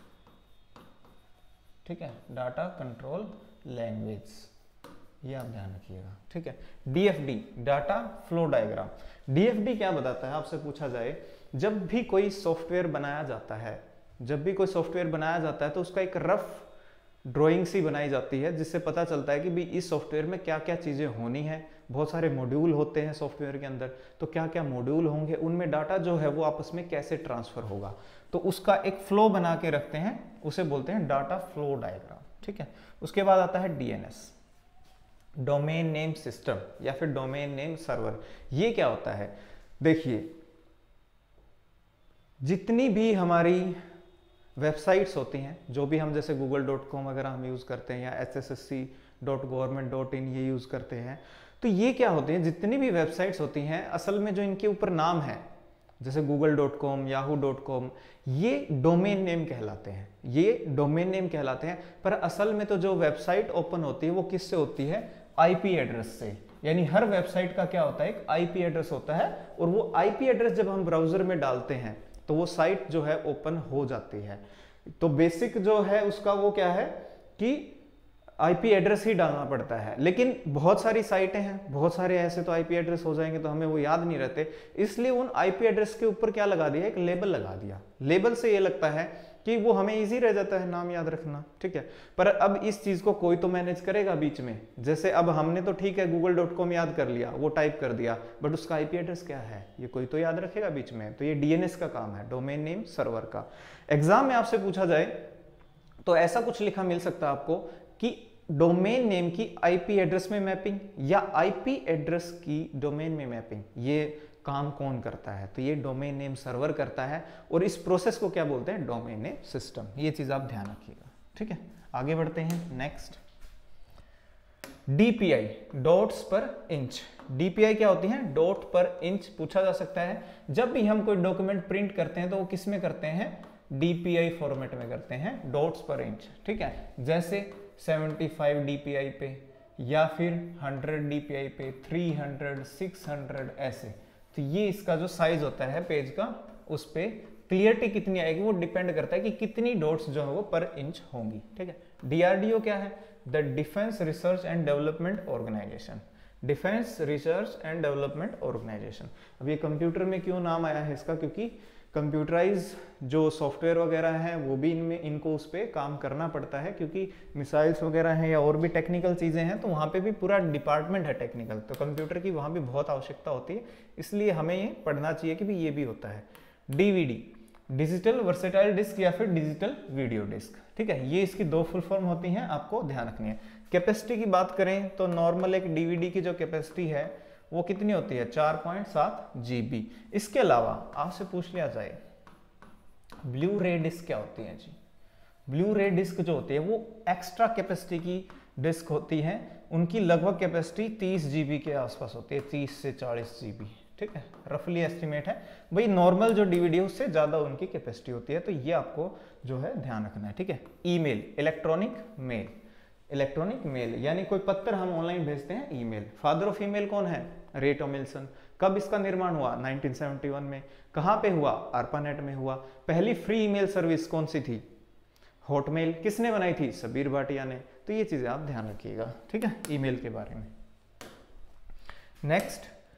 ठीक है, डाटा कंट्रोल लैंग्वेज, ये आप ध्यान रखिएगा, ठीक है। DFD, data flow diagram. DFD क्या बताता है? आपसे पूछा जाए, जब भी कोई सॉफ्टवेयर बनाया जाता है, जब भी कोई सॉफ्टवेयर बनाया जाता है तो उसका एक रफ ड्राइंग सी बनाई जाती है, जिससे पता चलता है कि भी इस सॉफ्टवेयर में क्या क्या चीजें होनी है। बहुत सारे मॉड्यूल होते हैं सॉफ्टवेयर के अंदर, तो क्या क्या मॉड्यूल होंगे, उनमें डाटा जो है वो आपस में कैसे ट्रांसफर होगा, तो उसका एक फ्लो बना के रखते हैं, उसे बोलते हैं डाटा फ्लो डायग्राम, ठीक है। उसके बाद आता है डीएनएस, डोमेन नेम सिस्टम या फिर डोमेन नेम सर्वर। ये क्या होता है? देखिए, जितनी भी हमारी वेबसाइट्स होती हैं, जो भी हम जैसे गूगल डॉट कॉम वगैरह हम यूज़ करते हैं या S S S C dot government dot in ये यूज़ करते हैं, तो ये क्या होते हैं, जितनी भी वेबसाइट्स होती हैं, असल में जो इनके ऊपर नाम है, जैसे Google dot com, Yahoo dot com, ये डोमेन नेम कहलाते हैं, ये डोमेन नेम कहलाते हैं। पर असल में तो जो वेबसाइट ओपन होती है वो किससे होती है? आईपी एड्रेस से। यानी हर वेबसाइट का क्या होता है? एक आईपी एड्रेस होता है, और वो आईपी एड्रेस जब हम ब्राउजर में डालते हैं तो वो साइट जो है ओपन हो जाती है। तो बेसिक जो है उसका वो क्या है कि आईपी एड्रेस ही डालना पड़ता है। लेकिन बहुत सारी साइटें हैं, बहुत सारे ऐसे तो आईपी एड्रेस हो जाएंगे तो हमें वो याद नहीं रहते, इसलिए उन आईपी एड्रेस के ऊपर क्या लगा दिया? एक लेबल लगा दिया। लेबल से ये लगता है कि वो हमें इजी रह जाता है नाम याद रखना, ठीक है। पर अब इस चीज को कोई तो मैनेज करेगा बीच में। जैसे अब हमने तो ठीक है गूगल डॉट कॉम याद कर लिया, वो टाइप कर दिया, बट उसका आईपी एड्रेस क्या है ये कोई तो याद रखेगा बीच में। तो ये डीएनएस का काम है, डोमेन नेम सर्वर का। एग्जाम में आपसे पूछा जाए तो ऐसा कुछ लिखा मिल सकता है आपको कि डोमेन नेम की आईपी एड्रेस में मैपिंग या आईपी एड्रेस की डोमेन में मैपिंग, ये काम कौन करता है? तो ये डोमेन नेम सर्वर करता है, और इस प्रोसेस को क्या बोलते हैं? Domain name system. ये चीज आप ध्यान रखिएगा, ठीक है। आगे बढ़ते हैं, next DPI, dots per inch. DPI क्या होती है? डॉट पर इंच। पूछा जा सकता है जब भी हम कोई डॉक्यूमेंट प्रिंट करते हैं तो वो किस में करते हैं? डीपीआई फॉर्मेट में करते हैं, डॉट्स पर इंच, ठीक है। जैसे पचहत्तर डीपीआई पे, या फिर हंड्रेड डीपीआई पे, थ्री हंड्रेड, सिक्स हंड्रेड, ऐसे। तो ये इसका जो साइज होता है पेज का, उस पे क्लियरिटी कितनी आएगी वो डिपेंड करता है कि कितनी डॉट्स जो है वो पर इंच होंगी, ठीक है। डीआरडीओ क्या है? The defence research and development organisation. Defence research and development organisation. अब ये कंप्यूटर में क्यों नाम आया है इसका? क्योंकि कंप्यूटराइज जो सॉफ्टवेयर वगैरह हैं वो भी इनमें इनको उस पर काम करना पड़ता है, क्योंकि मिसाइल्स वगैरह हैं या और भी टेक्निकल चीज़ें हैं, तो वहाँ पे भी पूरा डिपार्टमेंट है टेक्निकल, तो कंप्यूटर की वहाँ भी बहुत आवश्यकता होती है, इसलिए हमें ये पढ़ना चाहिए कि भी ये भी होता है। डीवीडी, डिजिटल वर्सेटाइल डिस्क या फिर डिजिटल वीडियो डिस्क, ठीक है। ये इसकी दो फुल फॉर्म होती हैं, आपको ध्यान रखनी है। कैपेसिटी की बात करें तो नॉर्मल एक डीवीडी की जो कैपेसिटी है वो कितनी होती है? चार पॉइंट सात जीबी। इसके अलावा आपसे पूछ लिया जाए ब्लू रे डिस्क क्या होती है जी? ब्लू रे डिस्क जो होती है वो एक्स्ट्रा कैपेसिटी की डिस्क होती है, उनकी लगभग कैपेसिटी तीस जीबी के आसपास होती है, तीस से चालीस जीबी, ठीक है, रफली एस्टिमेट है। भाई नॉर्मल जो डीवीडी है उससे ज्यादा उनकी कैपेसिटी होती है, तो ये आपको जो है ध्यान रखना है, ठीक है। Email, electronic mail, electronic mail यानी कोई पत्र हम ऑनलाइन भेजते हैं, ईमेल। फादर ऑफ ईमेल कौन है? रे टॉमिल्सन। कब इसका निर्माण हुआ? नाइनटीन सेवेंटी वन में। कहां पे हुआ? आर्पानेट में हुआ। पहली फ्री ईमेल सर्विस कौन सी थी? हॉटमेल। किसने बनाई थी? सबीर भाटिया ने। तो ये चीजें आप ध्यान रखिएगा, ठीक है, ईमेल के बारे में। Next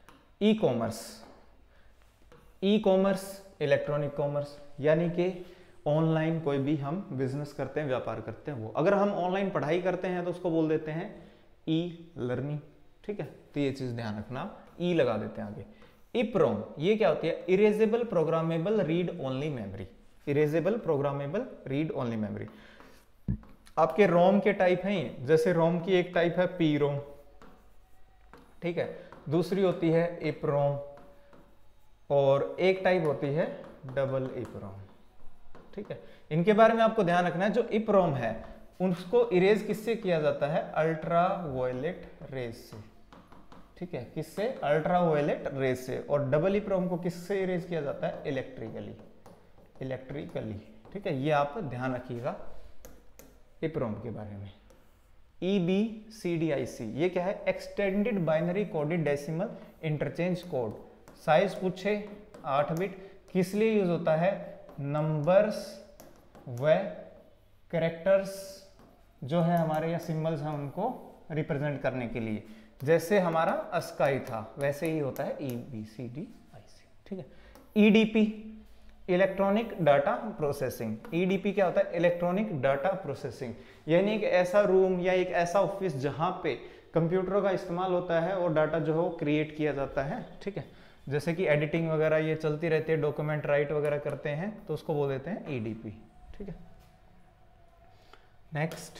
e commerce, e commerce electronic commerce, यानी कि ऑनलाइन कोई भी हम बिजनेस करते हैं, व्यापार करते हैं वो। अगर हम ऑनलाइन पढ़ाई करते हैं तो उसको बोल देते हैं ई लर्निंग, ठीक है। तो ये चीज ध्यान रखना, ई लगा देते हैं आगे। इप्रोम, ये क्या होती है? Erasable programmable read only memory. Erasable programmable read only memory. आपके रोम के टाइप हैं, जैसे रोम की एक टाइप है पी रोम, ठीक है, दूसरी होती है इप्रोम, और एक टाइप होती है डबल इप्रोम, ठीक है। इनके बारे में आपको ध्यान रखना है। जो इप्रोम है उसको इरेज किससे किया जाता है? अल्ट्रा वायलेट रेज से, ठीक है, किससे? अल्ट्रा वायलेट रेज से। और डबल इप्रोम को किससे इरेज किया जाता है? इलेक्ट्रिकली, इलेक्ट्रिकली, ठीक है। ये आप ध्यान रखिएगा इप्रोम के बारे में। E B C D I सी, ये क्या है? Extended binary coded decimal interchange code. Size पूछे आठ बिट, किस लिए यूज होता है? नंबर्स व कैरेक्टर्स जो है हमारे या सिंबल्स हैं उनको रिप्रेजेंट करने के लिए। जैसे हमारा अस्काई था वैसे ही होता है E B C D I C, ठीक है। E D P electronic data processing. E D P क्या होता है? इलेक्ट्रॉनिक डाटा प्रोसेसिंग, यानी एक ऐसा रूम या एक ऐसा ऑफिस जहां पे कंप्यूटरों का इस्तेमाल होता है और डाटा जो है वो क्रिएट किया जाता है, ठीक है। जैसे कि एडिटिंग वगैरह ये चलती रहती है, डॉक्यूमेंट राइट वगैरह करते हैं तो उसको बोल देते हैं ई डी पी, ठीक है। Next,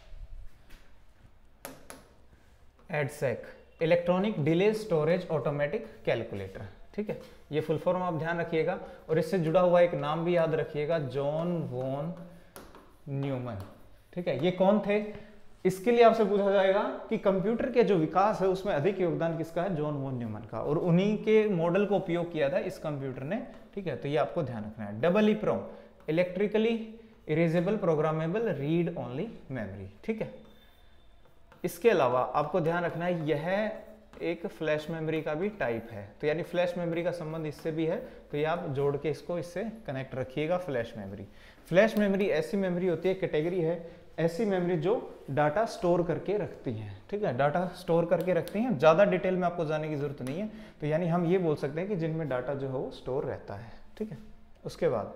EDSAC electronic delay storage automatic calculator, ठीक है। ये फुल फॉर्म आप ध्यान रखिएगा और इससे जुड़ा हुआ एक नाम भी याद रखिएगा, जॉन वॉन न्यूमन, ठीक है। ये कौन थे? इसके लिए आपसे पूछा जाएगा कि कंप्यूटर के जो विकास है उसमें अधिक योगदान किसका है? जॉन वॉन न्यूमन का, और उन्हीं के मॉडल को उपयोग किया था इस कंप्यूटर ने, ठीक है। तो ये आपको ध्यान रखना है। Double EPROM electrically erasable programmable read only memory, ठीक है। इसके अलावा आपको ध्यान रखना है यह एक फ्लैश मेमोरी का भी टाइप है, तो यानी फ्लैश मेमोरी का संबंध इससे भी है, तो ये आप जोड़ के इसको इससे कनेक्ट रखिएगा। फ्लैश मेमोरी, फ्लैश मेमोरी ऐसी मेमोरी होती है, कैटेगरी है ऐसी मेमोरी जो डाटा स्टोर करके रखती है, ठीक है, डाटा स्टोर करके रखती हैं। ज़्यादा डिटेल में आपको जाने की जरूरत नहीं है, तो यानी हम ये बोल सकते हैं कि जिनमें डाटा जो है वो स्टोर रहता है, ठीक है। उसके बाद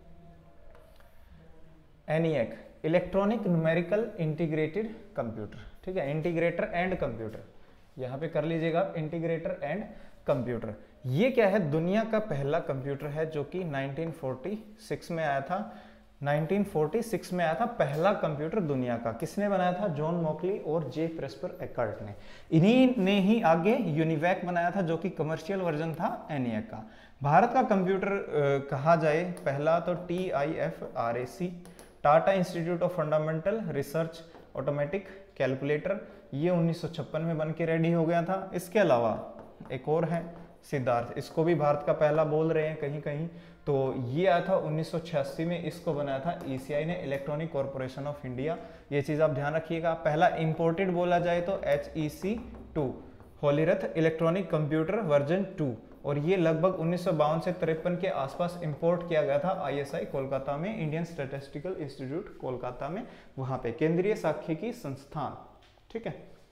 ENIAC electronic numerical integrated computer, ठीक है, इंटीग्रेटर एंड कंप्यूटर, यहाँ पे कर लीजिएगा इंटीग्रेटर एंड कंप्यूटर। ये क्या है? दुनिया का पहला कंप्यूटर है जो कि नाइनटीन फोर्टी सिक्स में आया था। नाइनटीन फोर्टी सिक्स में आया था पहला कंप्यूटर दुनिया का। किसने बनाया था? जॉन मोकली और जे प्रेस्पर एकर्ट ने। इन्हीं ने ही आगे यूनिवैक बनाया था जो कि कमर्शियल वर्जन था एनिएक का। भारत का कंप्यूटर कहा जाए पहला तो T I F R A C, Tata institute of fundamental research automatic calculator, ये उन्नीस सौ छप्पन में बन के रेडी हो गया था। इसके अलावा एक और है सिद्धार्थ, इसको भी भारत का पहला बोल रहे हैं कहीं कहीं, तो ये आया था उन्नीस सौ छियासी में, इसको बनाया था ई सी आई ने, इलेक्ट्रॉनिक कॉर्पोरेशन ऑफ इंडिया। ये चीज़ आप ध्यान रखिएगा। पहला इंपोर्टेड बोला जाए तो H E C two Hollerith electronic computer version two, और ये लगभग उन्नीस सौ बावन से तिरपन के आसपास इंपोर्ट किया गया था आई एस आई कोलकाता में, इंडियन स्टैटिस्टिकल इंस्टीट्यूट कोलकाता में, वहाँ पे केंद्रीय सांख्यिकी संस्थान, ठीक है।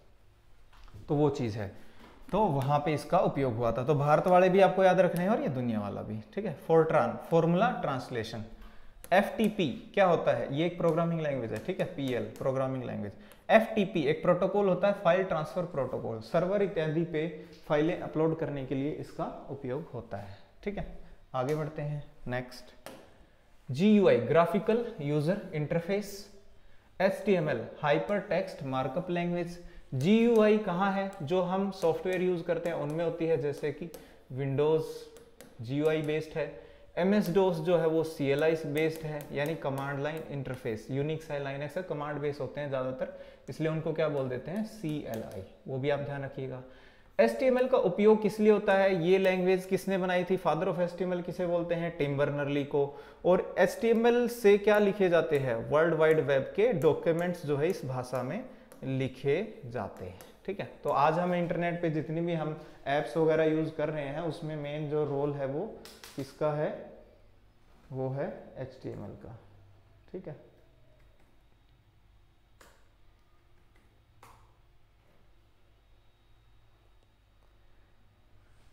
तो वो चीज़ है, तो वहाँ पे इसका उपयोग हुआ था। तो भारत वाले भी आपको याद रखने हैं और ये दुनिया वाला भी, ठीक है। FORTRAN formula translation. F T P क्या होता है? ये एक प्रोग्रामिंग लैंग्वेज है, ठीक है, P L programming language. F T P एक प्रोटोकॉल होता है, फाइल ट्रांसफर प्रोटोकॉल, सर्वर इत्यादि पे फाइलें अपलोड करने के लिए इसका उपयोग होता है, ठीक है। आगे बढ़ते हैं। Next, G U I graphical user interface. H T M L hypertext markup language. G U I कहाँ है? जो हम सॉफ्टवेयर यूज करते हैं उनमें होती है, जैसे कि Windows G U I based है। एम एस डोस जो है वो सी एल आई बेस्ड है, यानी कमांड लाइन इंटरफेस। यूनिक्स है, लाइनक्स है, कमांड बेस्ड होते हैं ज़्यादातर, इसलिए उनको क्या बोल देते हैं? सी एल आई, वो भी आप ध्यान रखिएगा। एच टी एम एल का उपयोग किस लिए होता है? ये लैंग्वेज किसने बनाई थी? Father of H T M L किसे बोलते हैं? टिम बर्नर-ली को। और एच टी एम एल से क्या लिखे जाते हैं? वर्ल्ड वाइड वेब के डॉक्यूमेंट्स जो है इस भाषा में लिखे जाते हैं, ठीक है। तो आज हम इंटरनेट पे जितनी भी हम एप्स वगैरह यूज कर रहे हैं उसमें मेन जो रोल है वो किसका है? वो है एच टी एम एल का, ठीक है।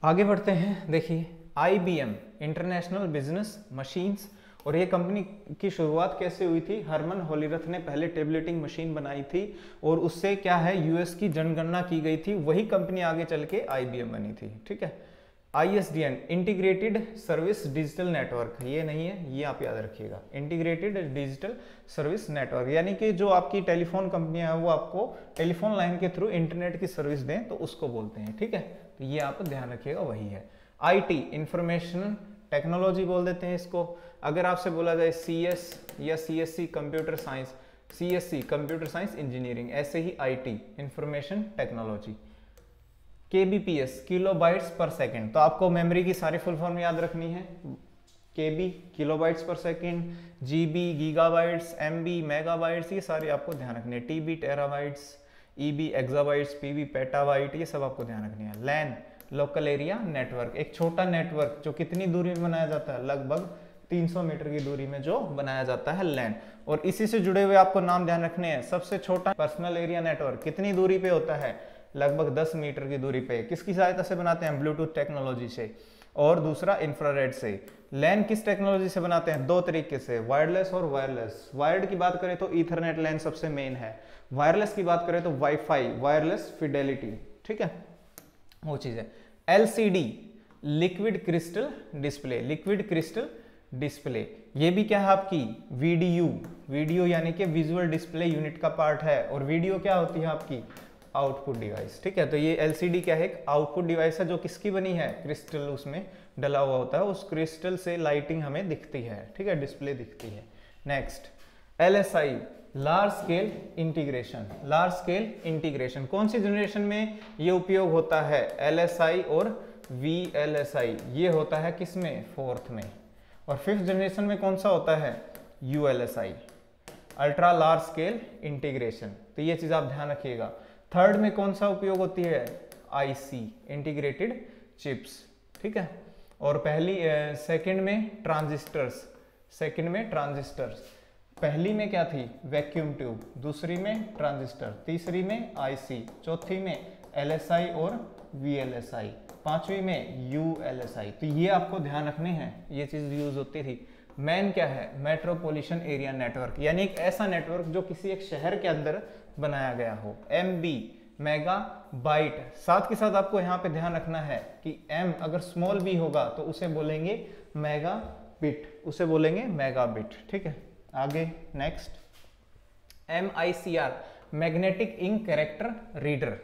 आगे बढ़ते हैं। देखिए I B M international business machines, और ये कंपनी की शुरुआत कैसे हुई थी? हरमन होलीरथ ने पहले टेबलेटिंग मशीन बनाई थी और उससे क्या है यूएस की जनगणना की गई थी, वही कंपनी आगे चल के आई बी एम बनी थी। ठीक है। I S D N integrated service digital network, ये नहीं है, ये आप याद रखिएगा, इंटीग्रेटेड डिजिटल सर्विस नेटवर्क, यानी कि जो आपकी टेलीफोन कंपनियां हैं वो आपको टेलीफोन लाइन के थ्रू इंटरनेट की सर्विस दें तो उसको बोलते हैं। ठीक है, तो ये आप ध्यान रखिएगा, वही है। आई टी इंफॉर्मेशन टेक्नोलॉजी बोल देते हैं इसको। अगर आपसे बोला जाए सी एस या C S C computer science, C S C computer science engineering, ऐसे ही I T information technology. K B P S kilobytes per second, तो आपको मेमोरी की सारी फुल फॉर्म याद रखनी है। K B kilobytes per second, G B gigabytes, M B megabytes, ये सारे आपको ध्यान रखने हैं। T B terabytes, E B exabytes, P B petabyte, ये सब आपको ध्यान रखनी है। लैन लोकल एरिया नेटवर्क, एक छोटा नेटवर्क जो कितनी दूरी में बनाया जाता है? लगभग तीन सौ मीटर की दूरी में जो बनाया जाता है लैन। और इसी से जुड़े हुए आपको नाम ध्यान रखने हैं। सबसे छोटा पर्सनल एरिया नेटवर्क कितनी दूरी पे होता है? लगभग दस मीटर की दूरी पे। किसकी सहायता से बनाते हैं? ब्लूटूथ टेक्नोलॉजी से, और दूसरा इंफ्रारेड से। लैन किस टेक्नोलॉजी से बनाते हैं? दो तरीके से, वायरलेस और वायरलेस। वायर्ड की बात करें तो ईथरनेट लैन सबसे मेन है, वायरलेस की बात करें तो वाईफाई, वायरलेस फिडेलिटी। ठीक है, वो चीज है। L C D liquid crystal display, liquid crystal display, ये भी क्या है आपकी? वीडियो, वीडियो यानी कि विजुअल डिस्प्ले यूनिट का पार्ट है। और वीडियो क्या होती है आपकी? Output device. ठीक है, तो ये एल सी डी क्या है? एक आउटपुट डिवाइस है जो किसकी बनी है? क्रिस्टल उसमें डला हुआ होता है, उस क्रिस्टल से लाइटिंग हमें दिखती है। ठीक है, डिस्प्ले दिखती है। Next L S I large scale integration, large scale integration कौन सी जनरेशन में ये उपयोग होता है? एल एस आई और वी एल एस आई, ये होता है किसमें? फोर्थ में। और फिफ्थ जनरेशन में कौन सा होता है? U L S I, ultra large scale integration. तो ये चीज आप ध्यान रखिएगा। थर्ड में कौन सा उपयोग होती है? I C integrated chips. ठीक है, और पहली सेकंड में ट्रांजिस्टर्स, सेकंड में ट्रांजिस्टर्स। पहली में क्या थी? वैक्यूम ट्यूब, दूसरी में ट्रांजिस्टर, तीसरी में आई सी, चौथी में एल एस आई और वी एल एस आई, पांचवी में यू एल एस आई। तो ये आपको ध्यान रखने हैं, ये चीज यूज होती थी। मैन क्या है? मेट्रोपॉलिटन एरिया नेटवर्क, यानी एक ऐसा नेटवर्क जो किसी एक शहर के अंदर बनाया गया हो। एम बी मेगा बाइट, साथ के साथ आपको यहाँ पे ध्यान रखना है कि एम अगर स्मॉल बी होगा तो उसे बोलेंगे मेगा बिट, उसे बोलेंगे मेगा बिट। ठीक है, आगे next M I C R magnetic ink character reader,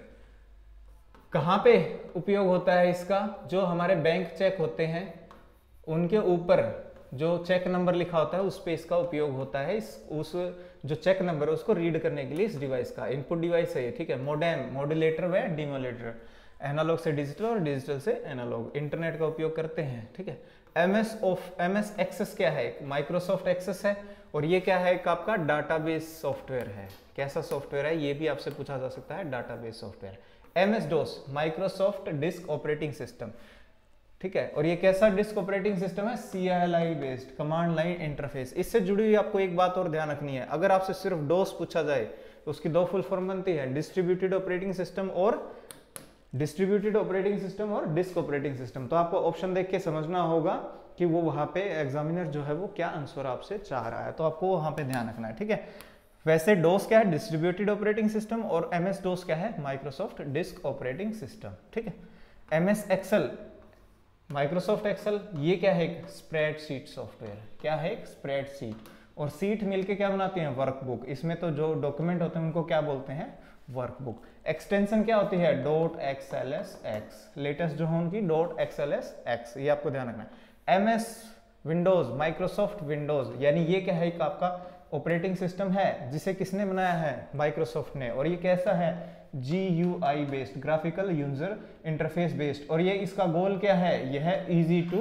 कहाँ पे उपयोग होता है इसका? जो हमारे बैंक चेक होते हैं उनके ऊपर जो चेक नंबर लिखा होता है उस पे इसका उपयोग होता है। इस उस जो चेक नंबर है उसको रीड करने के लिए इस डिवाइस का इनपुट डिवाइस है ये। ठीक है, मोडेम, मॉड्यूलेटर व डिमोलेटर, एनालॉग से डिजिटल और डिजिटल से एनालॉग, इंटरनेट का उपयोग करते हैं। ठीक है, M S of M S access क्या है? माइक्रोसॉफ्ट एक्सेस है, और ये क्या है? एक आपका डाटाबेस सॉफ्टवेयर है। कैसा सॉफ्टवेयर है? ये भी आपसे पूछा जा सकता है, database software. M S DOS Microsoft disk operating system. ठीक है, और ये कैसा डिस्क ऑपरेटिंग सिस्टम है? C L I based, command line interface. इससे जुड़ी हुई आपको एक बात और ध्यान रखनी है, अगर आपसे सिर्फ डोस पूछा जाए तो उसकी दो फुल फॉर्म बनती है, डिस्ट्रीब्यूटेड ऑपरेटिंग सिस्टम और डिस्ट्रीब्यूटेड ऑपरेटिंग सिस्टम और डिस्क ऑपरेटिंग सिस्टम। तो आपको ऑप्शन देख के समझना होगा कि वो वहां पे एग्जामिनर जो है वो क्या आंसर आपसे चाह रहा है, तो आपको वहां पे ध्यान रखना है। ठीक है, वैसे डोस क्या है? डिस्ट्रीब्यूटेड ऑपरेटिंग सिस्टम, और एम एस डोस क्या है? Microsoft disk operating system. ठीक है, M S Excel, Microsoft Excel, ये क्या है? एक स्प्रेडशीट सॉफ्टवेयर। क्या है? एक स्प्रेडशीट, और सीट मिलके क्या बनाती हैं? वर्कबुक। इसमें तो जो डॉक्यूमेंट होते हैं उनको क्या बोलते हैं? वर्कबुक। एक्सटेंशन क्या होती है? Dot X L S X, latest जो है उनकी dot X L S X, ये आपको ध्यान रखना है। M S Windows, Microsoft Windows, यानी ये क्या है? एक आपका ऑपरेटिंग सिस्टम है जिसे किसने बनाया है? माइक्रोसॉफ्ट ने। और ये कैसा है? G U I based, graphical user interface based. और ये इसका गोल क्या है? यह है इजी टू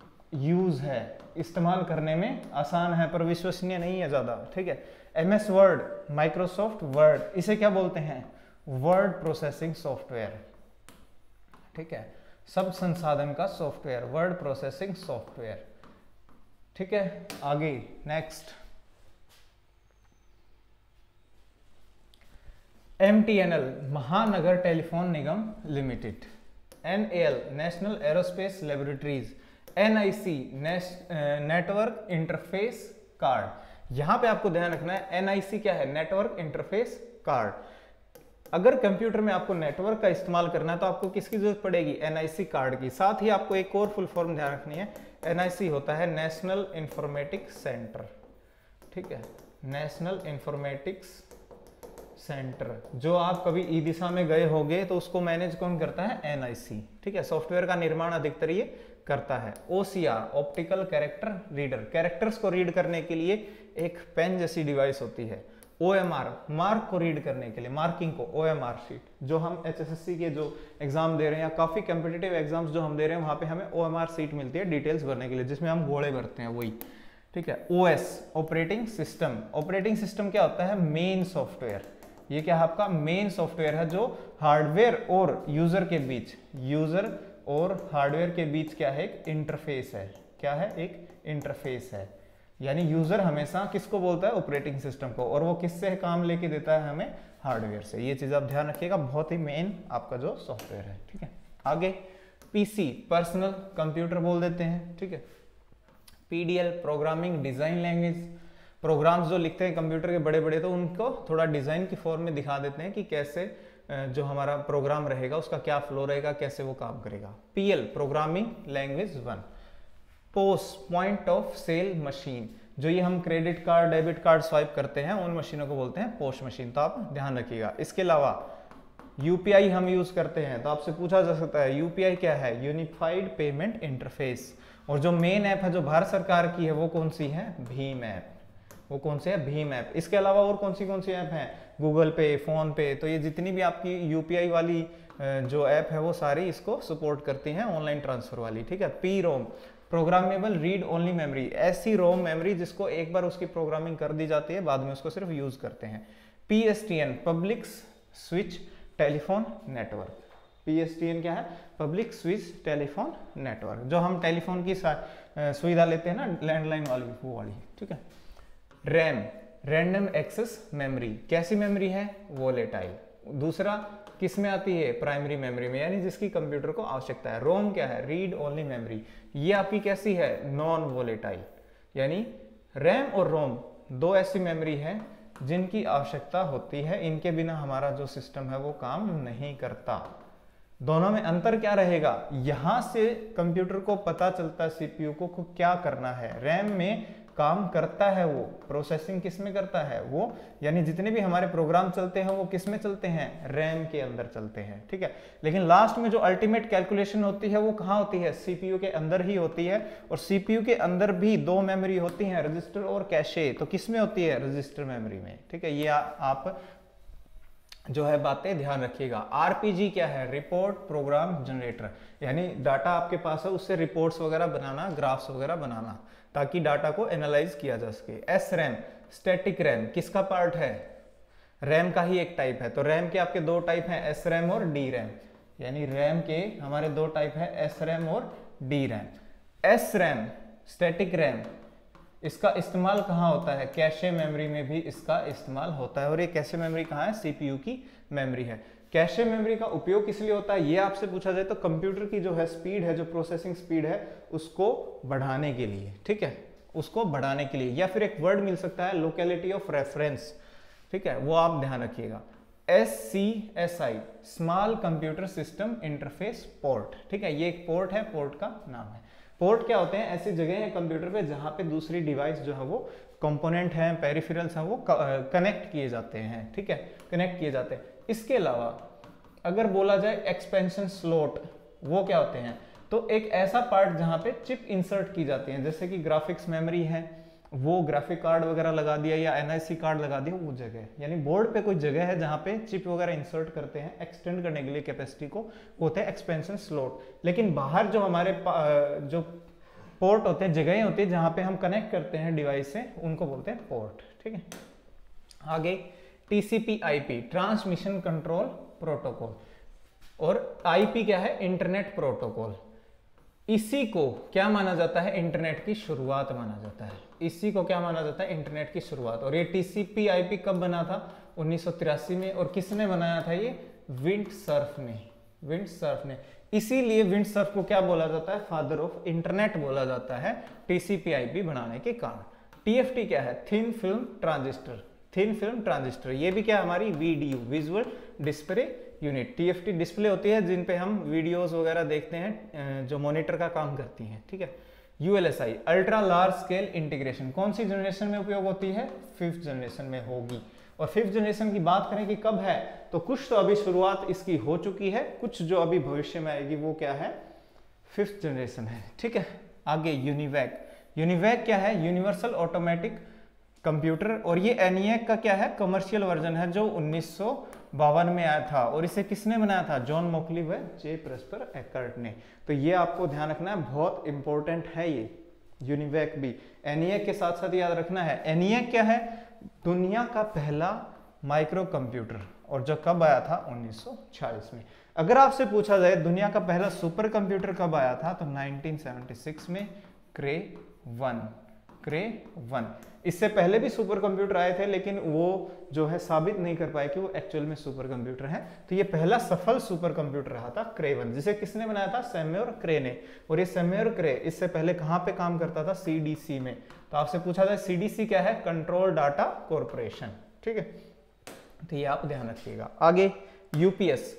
यूज है, इस्तेमाल करने में आसान है पर विश्वसनीय नहीं है ज्यादा। ठीक है, M S Word, Microsoft Word, इसे क्या बोलते हैं? Word processing software. ठीक है, सब संसाधन का सॉफ्टवेयर, वर्ड प्रोसेसिंग सॉफ्टवेयर। ठीक है, आगे next M T N L, Mahanagar telephone Nigam limited. N A L national aerospace laboratories, N I C network interface card. यहां पे आपको ध्यान रखना है एन आई सी क्या है, नेटवर्क इंटरफेस कार्ड। अगर कंप्यूटर में आपको नेटवर्क का इस्तेमाल करना है तो आपको किसकी जरूरत पड़ेगी, एन आई सी कार्ड की। साथ ही आपको एक और फुल फॉर्म ध्यान रखनी है, एन आई सी होता है नेशनल इंफॉर्मेटिक्स सेंटर, ठीक है, नेशनल इंफॉर्मेटिक्स सेंटर। जो आप कभी ई दिशा में गए होंगे तो उसको मैनेज कौन करता है, एन आई सी, ठीक है। सॉफ्टवेयर का निर्माण अधिकतर ये करता है। O C R optical character reader, characters को रीड करने के लिए एक पेन जैसी डिवाइस होती है। ओ एम आर मार्क को रीड करने के लिए, मार्किंग को, ओ एम आर शीट। जो हम एच एस एस सी के जो एग्जाम दे रहे हैं या काफी कॉम्पिटिटिव एग्जाम्स जो हम दे रहे हैं वहां पे हमें ओ एम आर शीट मिलती है डिटेल्स भरने के लिए, जिसमें हम घोड़े भरते हैं, वही, ठीक है। O S operating system, operating system क्या होता है, मेन सॉफ्टवेयर। ये क्या है आपका मेन सॉफ्टवेयर है जो हार्डवेयर और यूजर के बीच, यूजर और हार्डवेयर के बीच क्या है, एक इंटरफेस है। क्या है, एक इंटरफेस है। यानी यूजर हमेशा किसको बोलता है, ऑपरेटिंग सिस्टम को, और वो किससे काम लेके देता है हमें, हार्डवेयर से। ये चीज आप ध्यान रखिएगा, बहुत ही मेन आपका जो सॉफ्टवेयर है, ठीक है। आगे पीसी पर्सनल कंप्यूटर बोल देते हैं, ठीक है। PDL programming design language, programs जो लिखते हैं कंप्यूटर के बड़े बड़े तो उनको थोड़ा डिजाइन की फॉर्म में दिखा देते हैं कि कैसे जो हमारा प्रोग्राम रहेगा उसका क्या फ्लो रहेगा, कैसे वो काम करेगा। PL programming language one. POS point of sale machine, जो ये हम credit card debit card swipe करते हैं उन मशीनों को बोलते हैं पोस्ट मशीन, तो आप ध्यान रखिएगा। इसके अलावा यूपीआई हम यूज करते हैं, तो आपसे पूछा जा सकता है यूपीआई क्या है, यूनिफाइड पेमेंट इंटरफेस। और जो मेन ऐप है जो भारत सरकार की है वो कौन सी है, भीम ऐप। वो कौन सी है, भीम ऐप। इसके अलावा और कौन सी कौन सी ऐप हैं, गूगल पे, फोन पे। तो ये जितनी भी आपकी यूपीआई वाली जो ऐप है वो सारी इसको सपोर्ट करती हैं, ऑनलाइन ट्रांसफर वाली, ठीक है। P ROM programmable read only memory, ऐसी रोम मेमोरी जिसको एक बार उसकी प्रोग्रामिंग कर दी जाती है, बाद में उसको सिर्फ यूज करते हैं। P S T N public switch telephone network. P S T N क्या है, पब्लिक स्विच टेलीफोन नेटवर्क। जो हम टेलीफोन की सुविधा लेते हैं ना, लैंडलाइन वाली, वो वाली, ठीक है। रैम रैंडम एक्सेस मेमोरी, कैसी मेमोरी है, वोलेटाइल। दूसरा किस में आती है, प्राइमरी मेमोरी में, यानी जिसकी कंप्यूटर को आवश्यकता है। रोम क्या है, रीड ओनली मेमोरी, ये आपकी कैसी है, नॉन वोलेटाइल। यानी रैम और रोम दो ऐसी मेमोरी है जिनकी आवश्यकता होती है, इनके बिना हमारा जो सिस्टम है वो काम नहीं करता। दोनों में अंतर क्या रहेगा, यहां से कंप्यूटर को पता चलता है सीपीयू को, को क्या करना है। रैम में काम करता है वो, प्रोसेसिंग किस में करता है वो, यानी जितने भी हमारे प्रोग्राम चलते हैं वो किस में चलते हैं, रैम के अंदर चलते हैं, ठीक है। लेकिन लास्ट में जो अल्टीमेट कैलकुलेशन होती है वो कहाँ होती है, सीपीयू के अंदर ही होती है। और सीपीयू के अंदर भी दो मेमोरी होती हैं, रजिस्टर और कैशे। तो किस में होती है, रजिस्टर मेमोरी में, ठीक है। ये आ, आप जो है बातें ध्यान रखिएगा। आरपीजी क्या है, रिपोर्ट प्रोग्राम जनरेटर, यानी डाटा आपके पास है उससे रिपोर्ट्स वगैरह बनाना, ग्राफ्स वगैरह बनाना, ताकि डाटा को एनालाइज किया जा सके। एस रैम स्टैटिक रैम, किसका पार्ट है, रैम का ही एक टाइप है। तो रैम के आपके दो टाइप हैं, एस रैम और डी रैम, यानी रैम के हमारे दो टाइप है, एस रैम और D RAM. S RAM static RAM, इसका इस्तेमाल कहाँ होता है, कैशे मेमोरी में भी इसका इस्तेमाल होता है। और ये कैशे मेमोरी कहाँ है, सीपीयू की मेमोरी है। कैशे मेमोरी का उपयोग किस लिए होता है, ये आपसे पूछा जाए तो कंप्यूटर की जो है स्पीड है, जो प्रोसेसिंग स्पीड है उसको बढ़ाने के लिए, ठीक है, उसको बढ़ाने के लिए। या फिर एक वर्ड मिल सकता है लोकेलिटी ऑफ रेफरेंस, ठीक है, वो आप ध्यान रखिएगा। S C S I small computer system interface port, ठीक है, ये एक पोर्ट है, पोर्ट का नाम है। पोर्ट क्या होते हैं, ऐसी जगह है कंप्यूटर पे जहां पे दूसरी डिवाइस जो है वो कंपोनेंट है, पेरिफेरल्स हैं, वो कनेक्ट किए जाते हैं, ठीक है, कनेक्ट किए जाते हैं। इसके अलावा अगर बोला जाए एक्सपेंशन स्लॉट, वो क्या होते हैं, तो एक ऐसा पार्ट जहां पे चिप इंसर्ट की जाती है, जैसे कि ग्राफिक्स मेमोरी है, वो ग्राफिक कार्ड वगैरह लगा दिया या एनआईसी कार्ड लगा दिया, वो जगह, यानी बोर्ड पे कोई जगह है जहां पे चिप वगैरह इंसर्ट करते हैं एक्सटेंड करने के लिए कैपेसिटी को, होते हैं एक्सपेंशन स्लॉट। लेकिन बाहर जो हमारे जो पोर्ट होते हैं, जगहें होती है जहां पे हम कनेक्ट करते हैं डिवाइस से, उनको बोलते हैं पोर्ट, ठीक है। आगे TCP IP transmission control protocol, और आईपी क्या है, इंटरनेट प्रोटोकॉल। इसी को क्या माना जाता है, इंटरनेट की शुरुआत माना जाता है। इसी को क्या माना जाता है, इंटरनेट की शुरुआत। और ये टीसीपी आईपी कब बना था, उन्नीस सौ तिरासी में। और किसने बनाया था ये, विंडसर्फ ने, विंडसर्फ ने। इसीलिए विंडसर्फ को क्या बोला जाता है, फादर ऑफ इंटरनेट बोला जाता है, टीसीपी आईपी बनाने के कारण। टीएफटी क्या है, thin film transistor, thin film transistor, ये भी क्या हमारी video visual display unit. TFT display होती है जिन पे हम वीडियोस वगैरह देखते हैं, जो मॉनिटर का काम करती हैं, ठीक है। ULSI ultra large scale integration, कौन सी जनरेशन में उपयोग होती है, फिफ्थ जनरेशन में होगी। और फिफ्थ जनरेशन की बात करें कि कब है, तो कुछ तो अभी शुरुआत इसकी हो चुकी है, कुछ जो अभी भविष्य में आएगी वो क्या है, फिफ्थ जनरेशन है, ठीक है। आगे यूनिवैक, यूनिवैक क्या है, यूनिवर्सल ऑटोमेटिक कंप्यूटर, और ये एनिएक का क्या है, कमर्शियल वर्जन है जो उन्नीस सौ बावन में आया था, और इसे किसने बनाया था, जॉन मोकली व जे प्रेस्पर एकर्ट ने। तो ये आपको ध्यान रखना है, बहुत इंपॉर्टेंट है ये यूनिवैक भी। एनिएक के साथ साथ याद रखना है, एनिएक क्या है, दुनिया का पहला माइक्रो कंप्यूटर, और जो कब आया था, उन्नीस सौ छियालीस में। अगर आपसे पूछा जाए दुनिया का पहला सुपर कंप्यूटर कब आया था, तो उन्नीस सौ छिहत्तर में क्रे वन, क्रे वन। इससे पहले भी सुपर कंप्यूटर आए थे, लेकिन वो जो है साबित नहीं कर पाए कि वो एक्चुअल में सुपर कंप्यूटर है। तो ये पहला सफल सुपर कंप्यूटर रहा था क्रे वन, जिसे किसने बनाया था, सैम्योर क्रे ने। और ये सैम्योर क्रे इससे पहले कहाँ पे काम करता था, सीडीसी में। तो आपसे पूछा जाए सीडीसी क्या है, कंट्रोल डाटा कॉर्पोरेशन, ठीक है। तो ये आप ध्यान रखिएगा। आगे यूपीएस,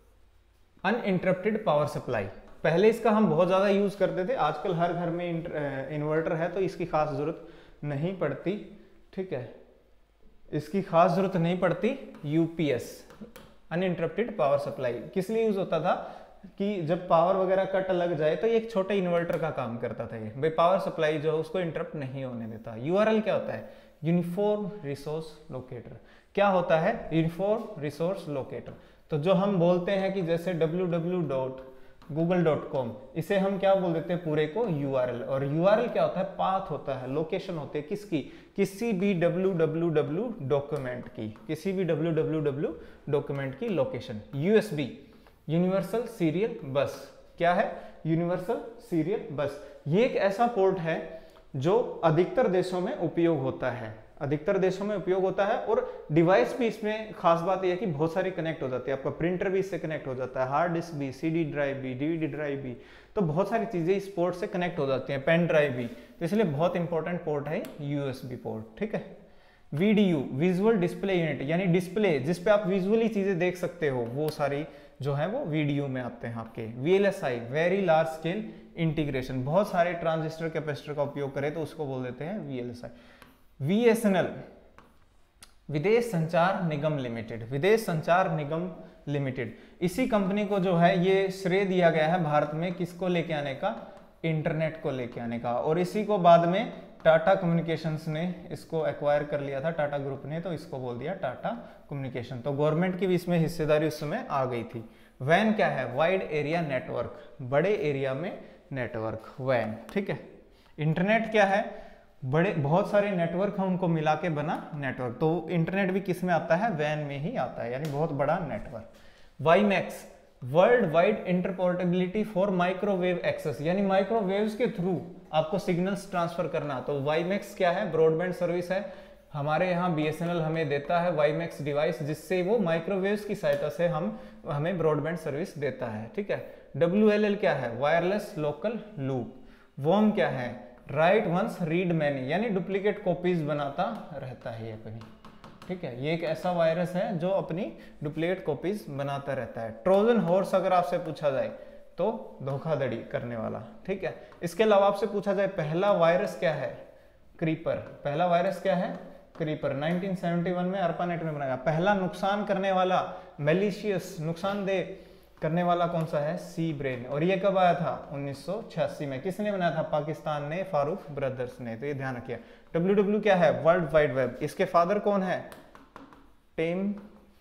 अनइंटरप्टेड पावर सप्लाई, पहले इसका हम बहुत ज्यादा यूज करते थे, आजकल हर घर में इन्वर्टर है तो इसकी खास जरूरत नहीं पड़ती, ठीक है, इसकी खास जरूरत नहीं पड़ती। यूपीएस अनइंटरप्टेड पावर सप्लाई किस लिए यूज होता था, कि जब पावर वगैरह कट लग जाए तो ये एक छोटे इन्वर्टर का काम करता था, ये भाई पावर सप्लाई जो है उसको इंटरप्ट नहीं होने देता। यूआरएल क्या होता है, यूनिफॉर्म रिसोर्स लोकेटर, क्या होता है, यूनिफॉर्म रिसोर्स लोकेटर। तो जो हम बोलते हैं कि जैसे W W W dot Google dot com, इसे हम क्या बोल देते हैं पूरे को, यूआरएल। और यूआरएल क्या होता है, पाथ होता है, लोकेशन होती है किसकी, किसी भी डब्ल्यू डब्ल्यू डब्ल्यू डॉक्यूमेंट की, किसी भी डब्ल्यू डब्ल्यू डब्ल्यू डॉक्यूमेंट की location. USB universal serial bus, क्या है, यूनिवर्सल सीरियल बस। ये एक ऐसा पोर्ट है जो अधिकतर देशों में उपयोग होता है, अधिकतर देशों में उपयोग होता है। और डिवाइस भी इसमें खास बात यह है कि बहुत सारी कनेक्ट हो जाती है, आपका प्रिंटर भी इससे कनेक्ट हो जाता है, हार्ड डिस्क भी, सीडी ड्राइव भी, डीवीडी ड्राइव भी, तो बहुत सारी चीजें इस पोर्ट से कनेक्ट हो जाती हैं, पेन ड्राइव भी। तो इसलिए बहुत इंपॉर्टेंट पोर्ट है यूएसबी पोर्ट, ठीक है। वीडीयू विजुअल डिस्प्ले यूनिट, यानी डिस्प्ले जिसपे आप विजुअली चीजें देख सकते हो, वो सारी जो है वो वीडियो में आते हैं आपके। VLSI very large scale integration, बहुत सारे ट्रांजिस्टर कैपेसिटर का उपयोग करें तो उसको बोल देते हैं वीएलएसआई। वीएसएनएल विदेश संचार निगम लिमिटेड, विदेश संचार निगम लिमिटेड, इसी कंपनी को जो है ये श्रेय दिया गया है भारत में किसको लेके आने का, इंटरनेट को लेके आने का। और इसी को बाद में टाटा कम्युनिकेशंस ने इसको एक्वायर कर लिया था, टाटा ग्रुप ने, तो इसको बोल दिया टाटा कम्युनिकेशन। तो गवर्नमेंट की भी इसमें हिस्सेदारी उस समय आ गई थी। वैन क्या है, वाइड एरिया नेटवर्क, बड़े एरिया में नेटवर्क, वैन, ठीक है। इंटरनेट क्या है, बड़े बहुत सारे नेटवर्क हम उनको मिला के बना नेटवर्क। तो इंटरनेट भी किस में आता है, वैन में ही आता है, यानी बहुत बड़ा network. WiMAX world wide interoperability for microwave access, यानी माइक्रोवेव्स के थ्रू आपको सिग्नल्स ट्रांसफर करना। तो वाईमैक्स क्या है, ब्रॉडबैंड सर्विस है, हमारे यहाँ बीएसएनएल हमें देता है वाईमैक्स डिवाइस, जिससे वो माइक्रोवेव्स की सहायता से हम हमें ब्रॉडबैंड सर्विस देता है, ठीक है। डब्ल्यूएलएल क्या है, वायरलेस लोकल लूप। वॉर्म क्या है, राइट वंस रीड मैनी, यानी डुप्लीकेट कॉपीज बनाता रहता है ये अपनी, ठीक है। ये एक ऐसा वायरस है जो अपनी डुप्लीकेट कॉपीज बनाता रहता है। ट्रोजन हॉर्स अगर आपसे पूछा जाए तो धोखाधड़ी करने वाला, ठीक है। इसके अलावा आपसे पूछा जाए पहला वायरस क्या है, क्रीपर, पहला वायरस क्या है, क्रीपर, उन्नीस सौ इकहत्तर में अर्पानेट में बनाया। पहला नुकसान करने वाला, मैलिशियस, नुकसानदेह करने वाला कौन सा है, सी ब्रेन। और ये कब आया था, उन्नीस सौ छियासी में। किसने बनाया था, पाकिस्तान ने, फारूक ब्रदर्स ने। तो ये ध्यान रखिए। डब्ल्यू डब्ल्यू क्या है, वर्ल्ड वाइड वेब, इसके फादर कौन है, टिम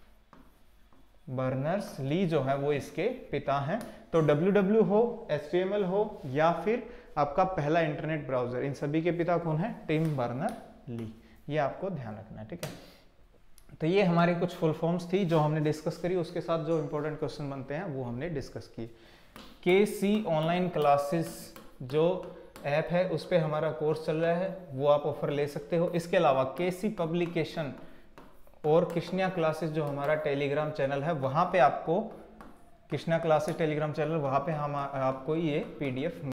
बर्नर्स ली जो है वो इसके पिता हैं। तो डब्ल्यू डब्ल्यू हो, एच टी एम एल हो, या फिर आपका पहला इंटरनेट ब्राउजर, इन सभी के पिता कौन है, टिम बर्नर ली। ये आपको ध्यान रखना है, ठीक है। तो ये हमारी कुछ फुल फॉर्म्स थी जो हमने डिस्कस करी, उसके साथ जो इंपॉर्टेंट क्वेश्चन बनते हैं वो हमने डिस्कस किए। के सी ऑनलाइन क्लासेस जो ऐप है उस पर हमारा कोर्स चल रहा है, वो आप ऑफर ले सकते हो। इसके अलावा के सी पब्लिकेशन और कृष्णिया क्लासेस जो हमारा टेलीग्राम चैनल है, वहाँ पे आपको कृष्णा क्लासेस टेलीग्राम चैनल, वहाँ पे हम आपको ये पीडीएफ